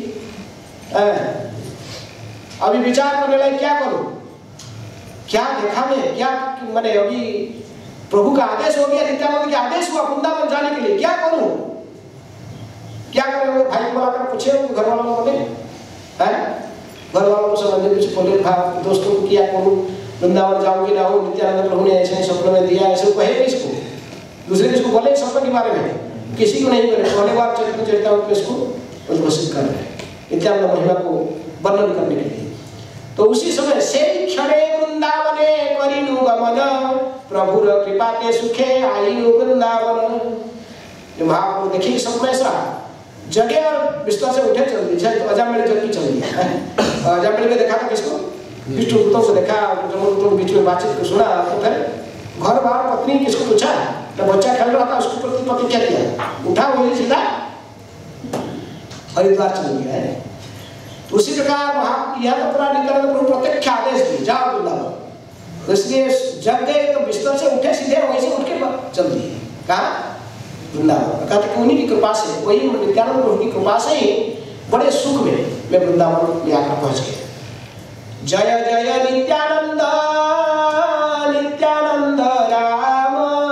अभी विचार करने लगे क्या करूं, क्या देखा मैं, क्या मैंने अभी प्रभु का आदेश हो गया, नित्यानंद का आदेश हुआ वृंदावन जाने के लिए, क्या करूं क्या कर भाई को बुलाकर पूछे घर वालों को बोले हैं घर वालों को समझे कुछ बोले भाई दोस्तों को किया करूँ वृंदावन जाऊंगी ना हो नित्यानंद प्रभु ने ऐसे स्वप्न में दिया ऐसे कहे इसको दूसरे किसको बोले स्वप्न के बारे में किसी को नहीं बोले पहले बार चरित्र चरितामृत में इसको उद्घोषित कर रहे हैं नित्यानंद महिमा को वर्णन करने के लिए। तो उसी समय से क्षणे वृंदावने करिनु गमन प्रभुर कृपा के सुखे आयु वृंदावन। महाप्रभु देखिए सब में ऐसा जगे और बिस्तर से उठे चल दी तो अजामिल जग की चल दिया अजामिल में देखा था किसको विष्णु दूतों को देखा जब बीच में बातचीत को सुना तो फिर घर बार पत्नी किसको पूछा जब बच्चा खेल रहा था उसके प्रति पति क्या किया उठा वही सीधा हरिद्वार चल गया है। उसी प्रकार वहां यह तो पूरा नित्यानंद प्रभु प्रत्यक्ष आदेश दिए जाओ वृंदावन इसलिए जग गए तो बिस्तर से उठे सीधे वैसे उठ के चल दिए कहा वृंदावन कहते कि उन्हीं की कृपा से वही नित्यानंद प्रभु की कृपा से ही बड़े सुख में मैं वृंदावन ले आकर पहुंच गया। जय जय नित्यानंद नित्यानंद राम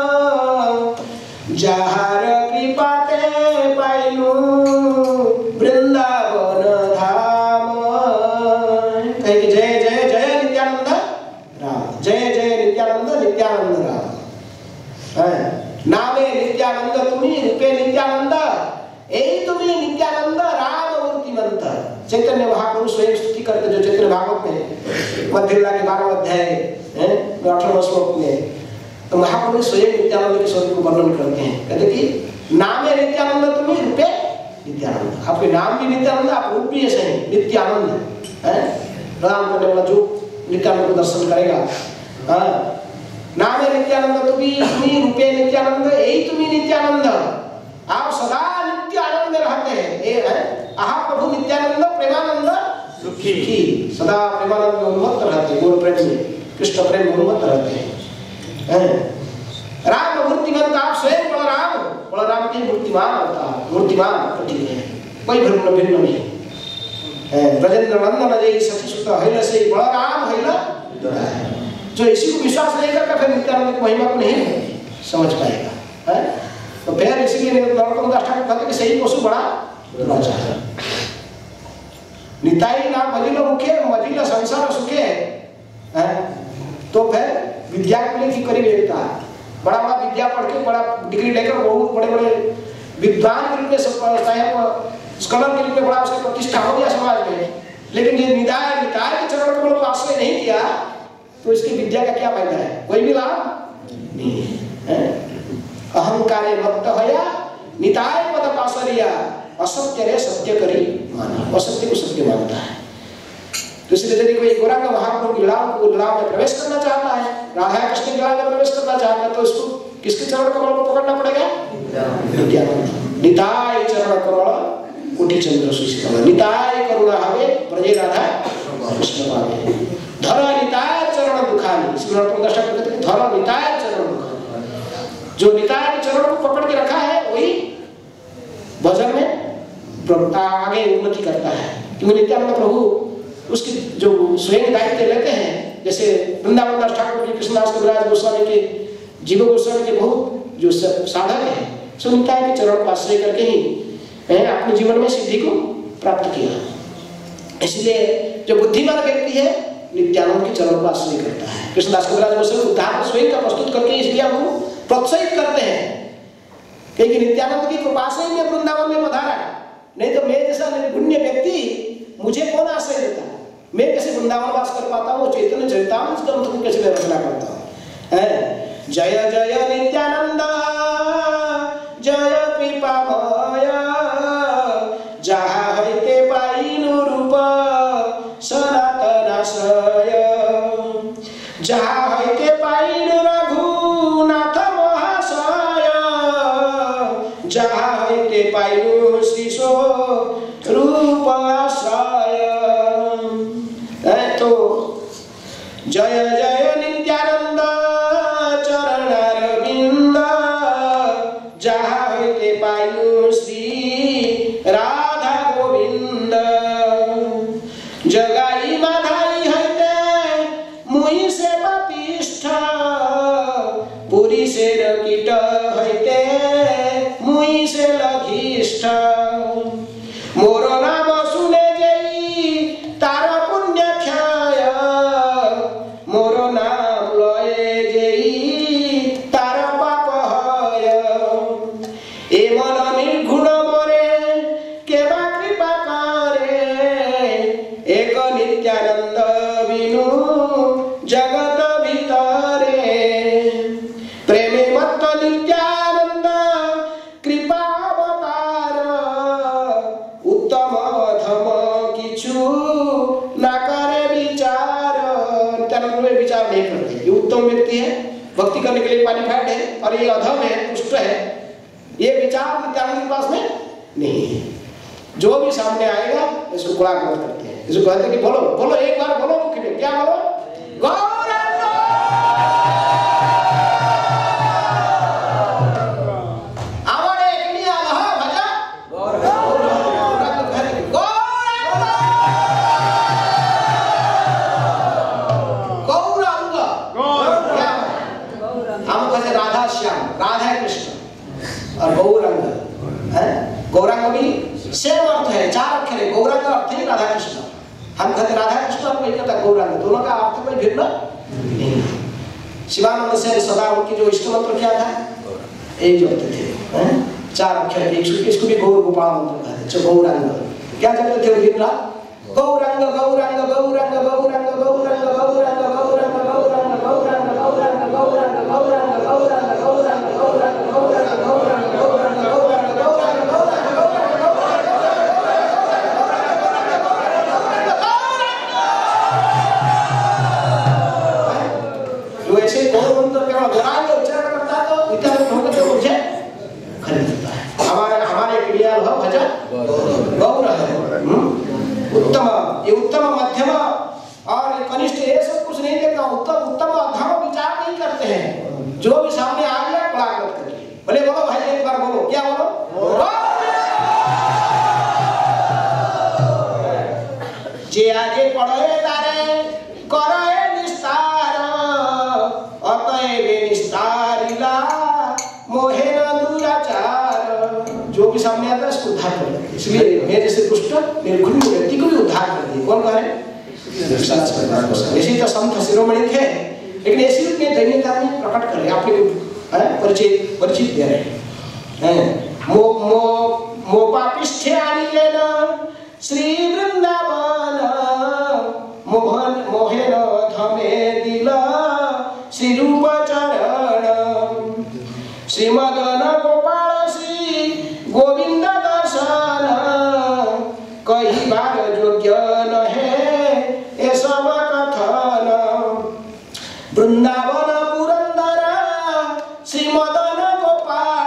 जहार कृपा ते पाइनु वृंदावन धाम। कहे कि जय जय जय नित्यानंद राम जय जय नित्यानंद नित्यानंद राम नामे नित्यानंद तुम्ही रूपे नित्यानंद यही तुम्ही नित्यानंद राम मूर्तिमंत। चैतन्य महाप्रभु स्वयं स्तुति करते जो चैतन्य भागवत में मध्यलीला के बारह अध्याय अठारह श्लोक में तो महाप्रभु स्वयं नित्यानंद के स्वरूप को वर्णन करते हैं कहते कि नामे नित्यानंद तुम्ही रूपे नित्यानंद आपके नाम भी नित्यानंद आप रूप भी ऐसे हैं नित्यानंद है प्रदान करने वाला जो नित्यानंद को दर्शन करेगा नामे नित्यानंद तुम्ही तुम्ही रूपे नित्यानंद यही तुम्ही नित्यानंद आप सदा नित्य आनंद रहते हैं ये है आहा प्रभु नित्यानंद प्रेमानंद सुखी सदा प्रेमानंद में उन्मत्त रहते हैं गौर प्रेम में कृष्ण प्रेम में उन्मत्त रहते हैं। राम मूर्तिमंत आप स्वयं बलराम बलराम के मूर्तिमान अवतार मूर्तिमान प्रतीक है कोई भिन्न भिन्न नहीं ब्रजेंद्र नंदन जय सखी सुत हैल से बलराम हैल जो इसी को विश्वास नहीं करता फिर नित्यानंद की महिमा को नहीं समझ पाएगा है तो फिर इसीलिए नरोत्तम दास ठाकुर कहते कि सही पशु बड़ा दुराचार निताई ना मलिन मुखे मलिन संसार सुखे है तो फिर विद्या के लिए की करीब एकता बड़ा बड़ा विद्या पढ़ के बड़ा डिग्री लेकर बहुत बड़े बड़े विद्वान के रूप में स्कॉलर के रूप में बड़ा उसकी प्रतिष्ठा हो गया समाज में लेकिन ये निदाय निताय के चरण कमल को आश्रय नहीं किया तो इसकी विद्या का क्या फायदा है कोई भी लाभ नहीं है। अहंकारे मत्त हया निताय पद पासरिया असत्य रे सत्य करी माना असत्य को सत्य मानता है। तो इसलिए यदि कोई गौरांग महाप्रभु लीलाओं को लीलाओं में प्रवेश करना चाहता है राधा कृष्ण की लीला में प्रवेश करना चाहता है तो इसको किसके चरण कमल को पकड़ना पड़ेगा निताय चरण कमल कोटि चंद्र सुशीतल निताय करुणा हवे ब्रजे राधा कृष्ण पावे धर निताय चरण दुखानी इसलिए नरोत्तम दास ठाकुर कहते हैं धर निताय चरण दुखानी जो निताय के चरण को पकड़ के रखा है वही भजन में आगे उन्नति करता है क्योंकि नित्यानंद प्रभु उसकी जो स्वयं दायित्व लेते हैं जैसे वृंदावन दास ठाकुर जी कृष्णदास कविराज गोस्वामी के जीव गोस्वामी के बहुत जो साधक है सो निताय के चरण को आश्रय करके ही अपने जीवन में सिद्धि को प्राप्त किया। इसलिए जो बुद्धिमान व्यक्ति है नित्यानंद के चरण को आश्रय करता है। कृष्णदास कविराज गोस्वामी उदाहरण स्वयं का प्रस्तुत करके इसलिए हमको प्रोत्साहित करते हैं क्योंकि नित्यानंद की कृपा से ही मैं वृंदावन में पधारा नहीं तो मैं जैसा निर्गुण्य व्यक्ति मुझे कौन आश्रय देता है मैं कैसे वृंदावन वास कर पाता हूँ चैतन्य चरितामृत ग्रंथ को कैसे रचना करता हूँ। जय जय नित्यानंद जय कृपामय जहाँ हरिते पाइनु रूप सनातनाश्रय जहाँ हरिते पाइनु रघुनाथ महाशय जहाँ हरिते पाइनु शिशो रूप आश्रय। तो जय जय नित्यानंद चरणारविंद जहाँ हरिते पाइनु श्री राधा गोविंद जगाई माधाई हरिते मुहि से पापिष्ठ पुरी से रकीट हरिते मुहि से लघिष्ठ ए मन निर्गुण मोरे केवा कृपा करे एक नित्यानंद बिनु जगत भीतरे प्रेमे मत नित्यानंद कृपा अवतार उत्तम अधम किछु न करे विचार। नित्यानंद में विचार नहीं करते। ये उत्तम व्यक्ति है, भक्ति करने के लिए क्वालिफाइड है, और ये अधम है, दुष्ट है, ये विचार नित्यानंद के पास में नहीं है। जो भी सामने आएगा इसको गुणागमन करते हैं। इसको कहते हैं कि बोलो बोलो एक बार बोलो मुख्य में क्या बोलो गौरंग। आवाड़े किनिया लहा भजा गौरंग कहते गौरंग गौरंग क्या हम कहते राधा श्याम, राधा कृष्ण और गौरंग है। गौरंग भी सेम अर्थ है, चार अक्षर है। गौरंग का अर्थ है राधा कृष्ण। हम कहते राधा कृष्ण और कोई कहता गौरंग, दोनों का अर्थ कोई भिन्न नहीं। शिवानंद से सदा उनकी जो इष्ट मंत्र क्या था, एक जपते थे हैं, चार अक्षर के। इसको इसको भी गौर गोपाल मंत्र कहते हैं। गौरंग क्या जपते थे दिन रात? गौरंग गौरंग गौरंग गौरंग गौरंग गौरंग गौरंग गौरंग गौरंग गौरंग गौरंग गौरंग गौरंग गौरंग गौरंग गौरंग ऐसे गौर मंत्र केवल गौरांग उच्चारण करता है तो नित्यानंद होकर तो मुझे खरीदता है। हमारे हमारे क्रिया भाव भजन गौर है उत्तम, ये उत्तम मध्यम और कनिष्ठ ये सब कुछ नहीं देखता। उत्तम उत्तम अधम विचार नहीं करते हैं। जो भी सामने आ गया गुणागमन करिए। बोले बोलो भाई एक बार बोलो क्या बोलो जे आगे पढ़े तारे करे निस्तार अतएव निस्तारिला मोहे न दुराचार। जो भी सामने आता है उसको उद्धार कर लेते हैं। इसलिए मेरे से दुष्ट निर्गुण व्यक्ति को भी उद्धार कर दिए। कौन कह रहे हैं? ऐसे तो संत शिरोमणि थे, लेकिन ऐसी उनके दैन्यता में प्रकट कर रहे आपने परिचय परिचित दे रहे हैं। मो मो मोपापिष्ठे आनिलेन श्री वृंदावन मोहन मोहेन धमे दिला श्री रूप चरण श्रीमदन गोपाल श्री गोविंद दर्शन कही बार योग्य न है ये सब कथन वृंदावन पुरंदर श्रीमदन गोपाल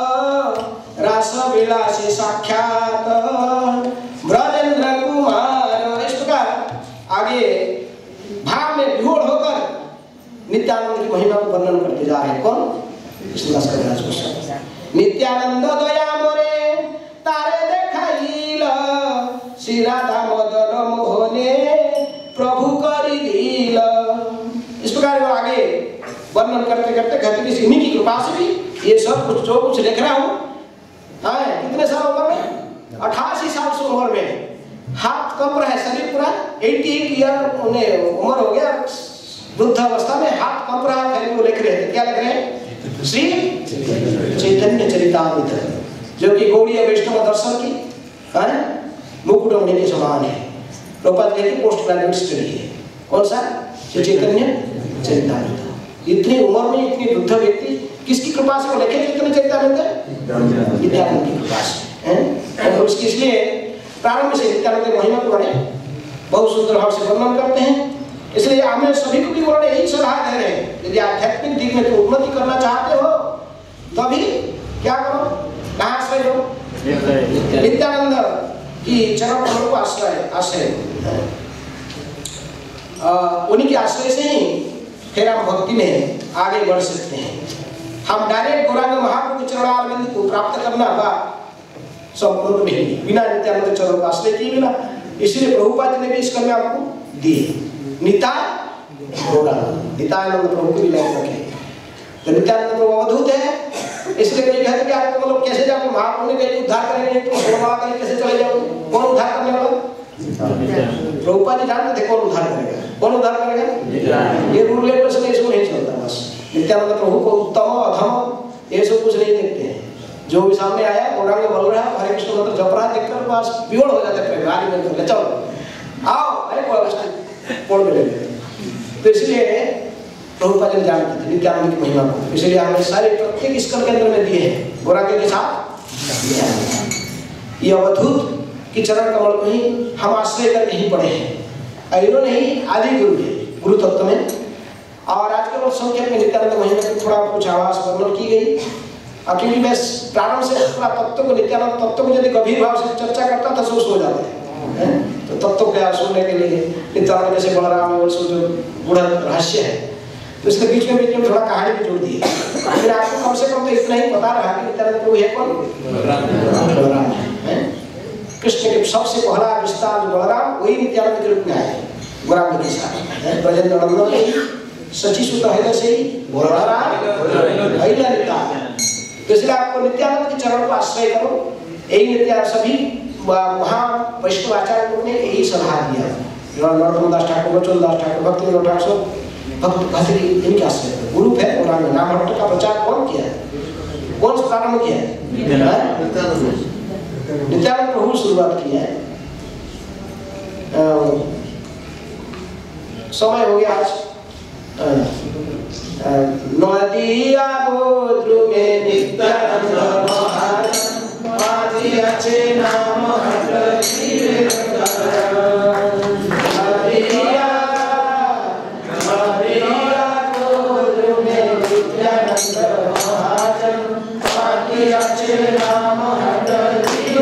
रास विलासी साक्षात ब्रजेंद्र कुमार। इस प्रकार आगे भाव में विभोर होकर नित्यानंद की महिमा को वर्णन करते जा रहे हैं। कौन? कृष्णदास कविराज गोस्वामी। नित्यानंद दया मोरे तारे देखाइल श्री राधा मदन मोहने प्रभु करी लील। इस प्रकार वो आगे वर्णन करते करते कहते कि इन्हीं की कृपा से भी ये सब कुछ जो कुछ लिख रहा हूँ। हाँ, कितने साल उम्र में? अठासी साल से उम्र में। हाथ कम रहा है, शरीर पूरा अठासी ईयर उन्हें उम्र हो गया। वृद्ध अवस्था में हाथ कम रहा है, फिर वो लिख रहे थे। क्या लिख रहे हैं? श्री चैतन्य चरितामृत, जो कि गौड़ीय वैष्णव दर्शन की मुकुटमणि के समान है। प्रभुपाद कहते हैं पोस्ट ग्रेजुएट स्टडी है। कौन सा? चैतन्य चरितामृत। इतनी उम्र में इतनी वृद्ध व्यक्ति किसकी कृपा से वो लिखे चैतन्य चरितामृत? नित्यानंद की कृपा से हैं। और उसकी इसलिए प्रारंभ से नित्यानंद की महिमा को बहुत सुंदर भाव से वर्णन करते हैं। इसलिए हमें सभी को भी उन्होंने यही सलाह दे रहे हैं, यदि आध्यात्मिक दिग में तो उन्नति करना चाहते हो तभी क्या करो? कहाँ आश्रय लो? नित्यानंद की चरण कमल को आश्रय आश्रय उन्हीं के आश्रय से ही फिर हम भक्ति में आगे बढ़ सकते हैं। हम डायरेक्ट गौरांग महाप्रभु के चरणारविंद को प्राप्त करना बा संपूर्ण नहीं, बिना नित्यानंद चरण का आश्रय किए बिना। इसलिए प्रभुपाद जी ने भी इस कर्म आपको दिए। निताय गौरांग, नित्यानंद प्रभु की लाइन रखे। तो नित्यानंद प्रभु अवधूत है, इसलिए कई कहते कि आप लोग कैसे जाओगे? महाप्रभु ने कहीं उद्धार करेंगे तो सोलवा कहीं कैसे चले जाओगे? कौन उद्धार करने वाला? प्रभुपाद जी जानते थे कौन उद्धार करेगा, कौन उद्धार करेगा। ये रूल रेगुलेशन इसको नहीं चलता। बस नित्यानंद प्रभु को उत्तम अधम ये सब कुछ नहीं देखते हैं। जो भी सामने आया गौरांग बोल रहा है हरे कृष्ण मंत्र जप रहा है देखकर बस विवल हो जाते हैं गाली में ले चलो आओ अरे बोल में ले तो इसलिए प्रभुपाद ने जानते थे नित्यानंद की महिमा को, इसलिए हमें सारे प्रत्येक स्कंद के अंदर में दिए हैं गौरांग के साथ। ये अवधूत की चरण कमल को ही हम आश्रय करके ही पढ़े हैं, इन्होंने ही आदि गुरु है गुरु तत्व में। और आज के संख्या में नित्यानंद महिमा की थोड़ा कुछ आवास वर्णन की गई, और क्योंकि मैं प्रारंभ से पूरा तत्व को नित्यानंद तत्व को यदि गंभीर भाव से चर्चा करता था सोच हो जाते हैं, तो तत्व को याद सुनने के लिए नित्यानंद जैसे बलराम और जो बूढ़ा रहस्य है, तो इसके बीच में बीच में थोड़ा कहानी भी जोड़ दी है। फिर आपको कम से कम तो इतना ही पता रहा कि नित्यानंद प्रभु है कौन, बलराम है। कृष्ण के सबसे पहला विस्तार बलराम वही नित्यानंद के रूप में आए गौरांग के साथ। ब्रजेंद्र नंदन ने ही सची सुत हृदय से ही बलराम भैला निकाल, तो इसलिए आपको नित्यानंद के चरण को आश्रय करो। यही नित्या सभी वहाँ वैष्णव आचार्य ने यही सलाह दिया, नरोत्तम दास ठाकुर, बचन दास ठाकुर, भक्ति विनोद ठाकुर, भक्त भक्ति इनके आश्रय करो। गुरु है गौरांग, नाम भट्ट का प्रचार कौन किया है, कौन सा प्रारंभ किया है, नित्यानंद प्रभु शुरुआत किया है। समय हो गया आज। नदिया गोद्रु में नित्यानंद महाराज आदि अच्छे नाम हरि नदिया नदिया गोद्रु में नित्यानंद महाराज आदि अच्छे नाम हरि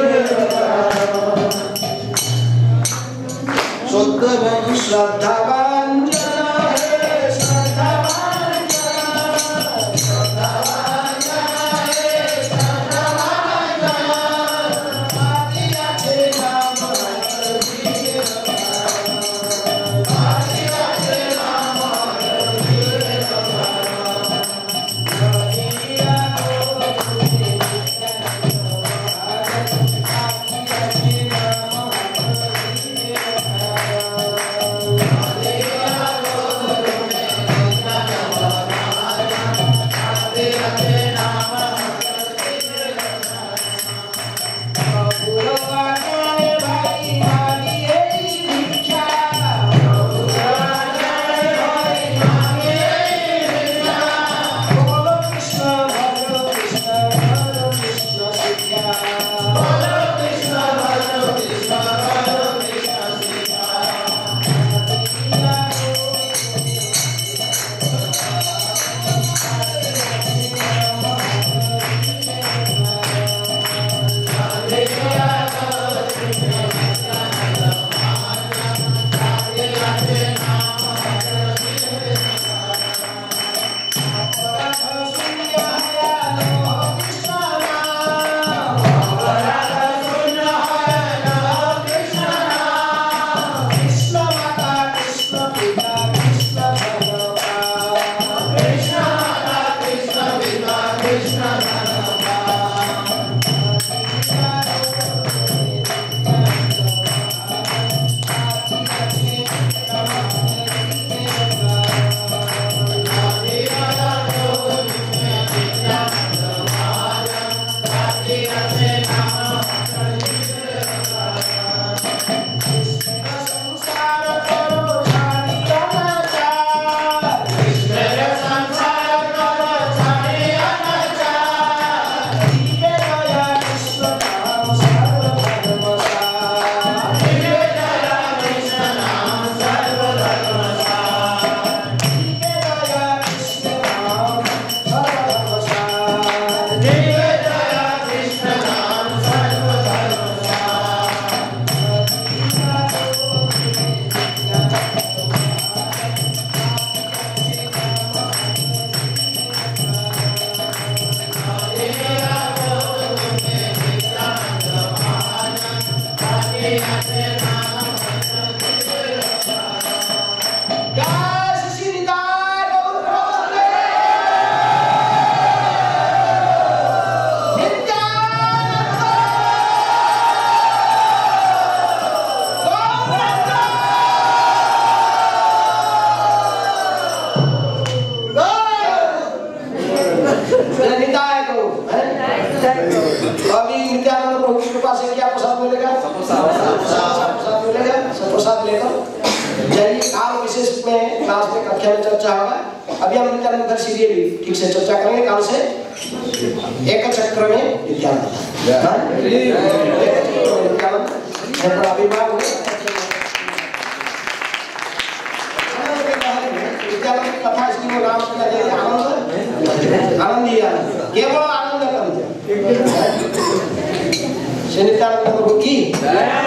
शुद्ध श्रद्धावान तो अभी नित्यानंद प्रभु की कृपा से क्या प्रसाद मिलेगा? प्रसाद मिलेगा। सब प्रसाद लेकर जाइए। काल विशेष में क्लास में कक्षा में चर्चा होगा। अभी हम नित्यानंद सीरियली ठीक से चर्चा करेंगे। काल से एक चक्र में नित्यानंद अभिमान नित्यानंद कथा इसलिए वो नाम किया जाए आनंद आनंद ही आनंद केवल आनंद करते श्री नित्यानंद प्रभु की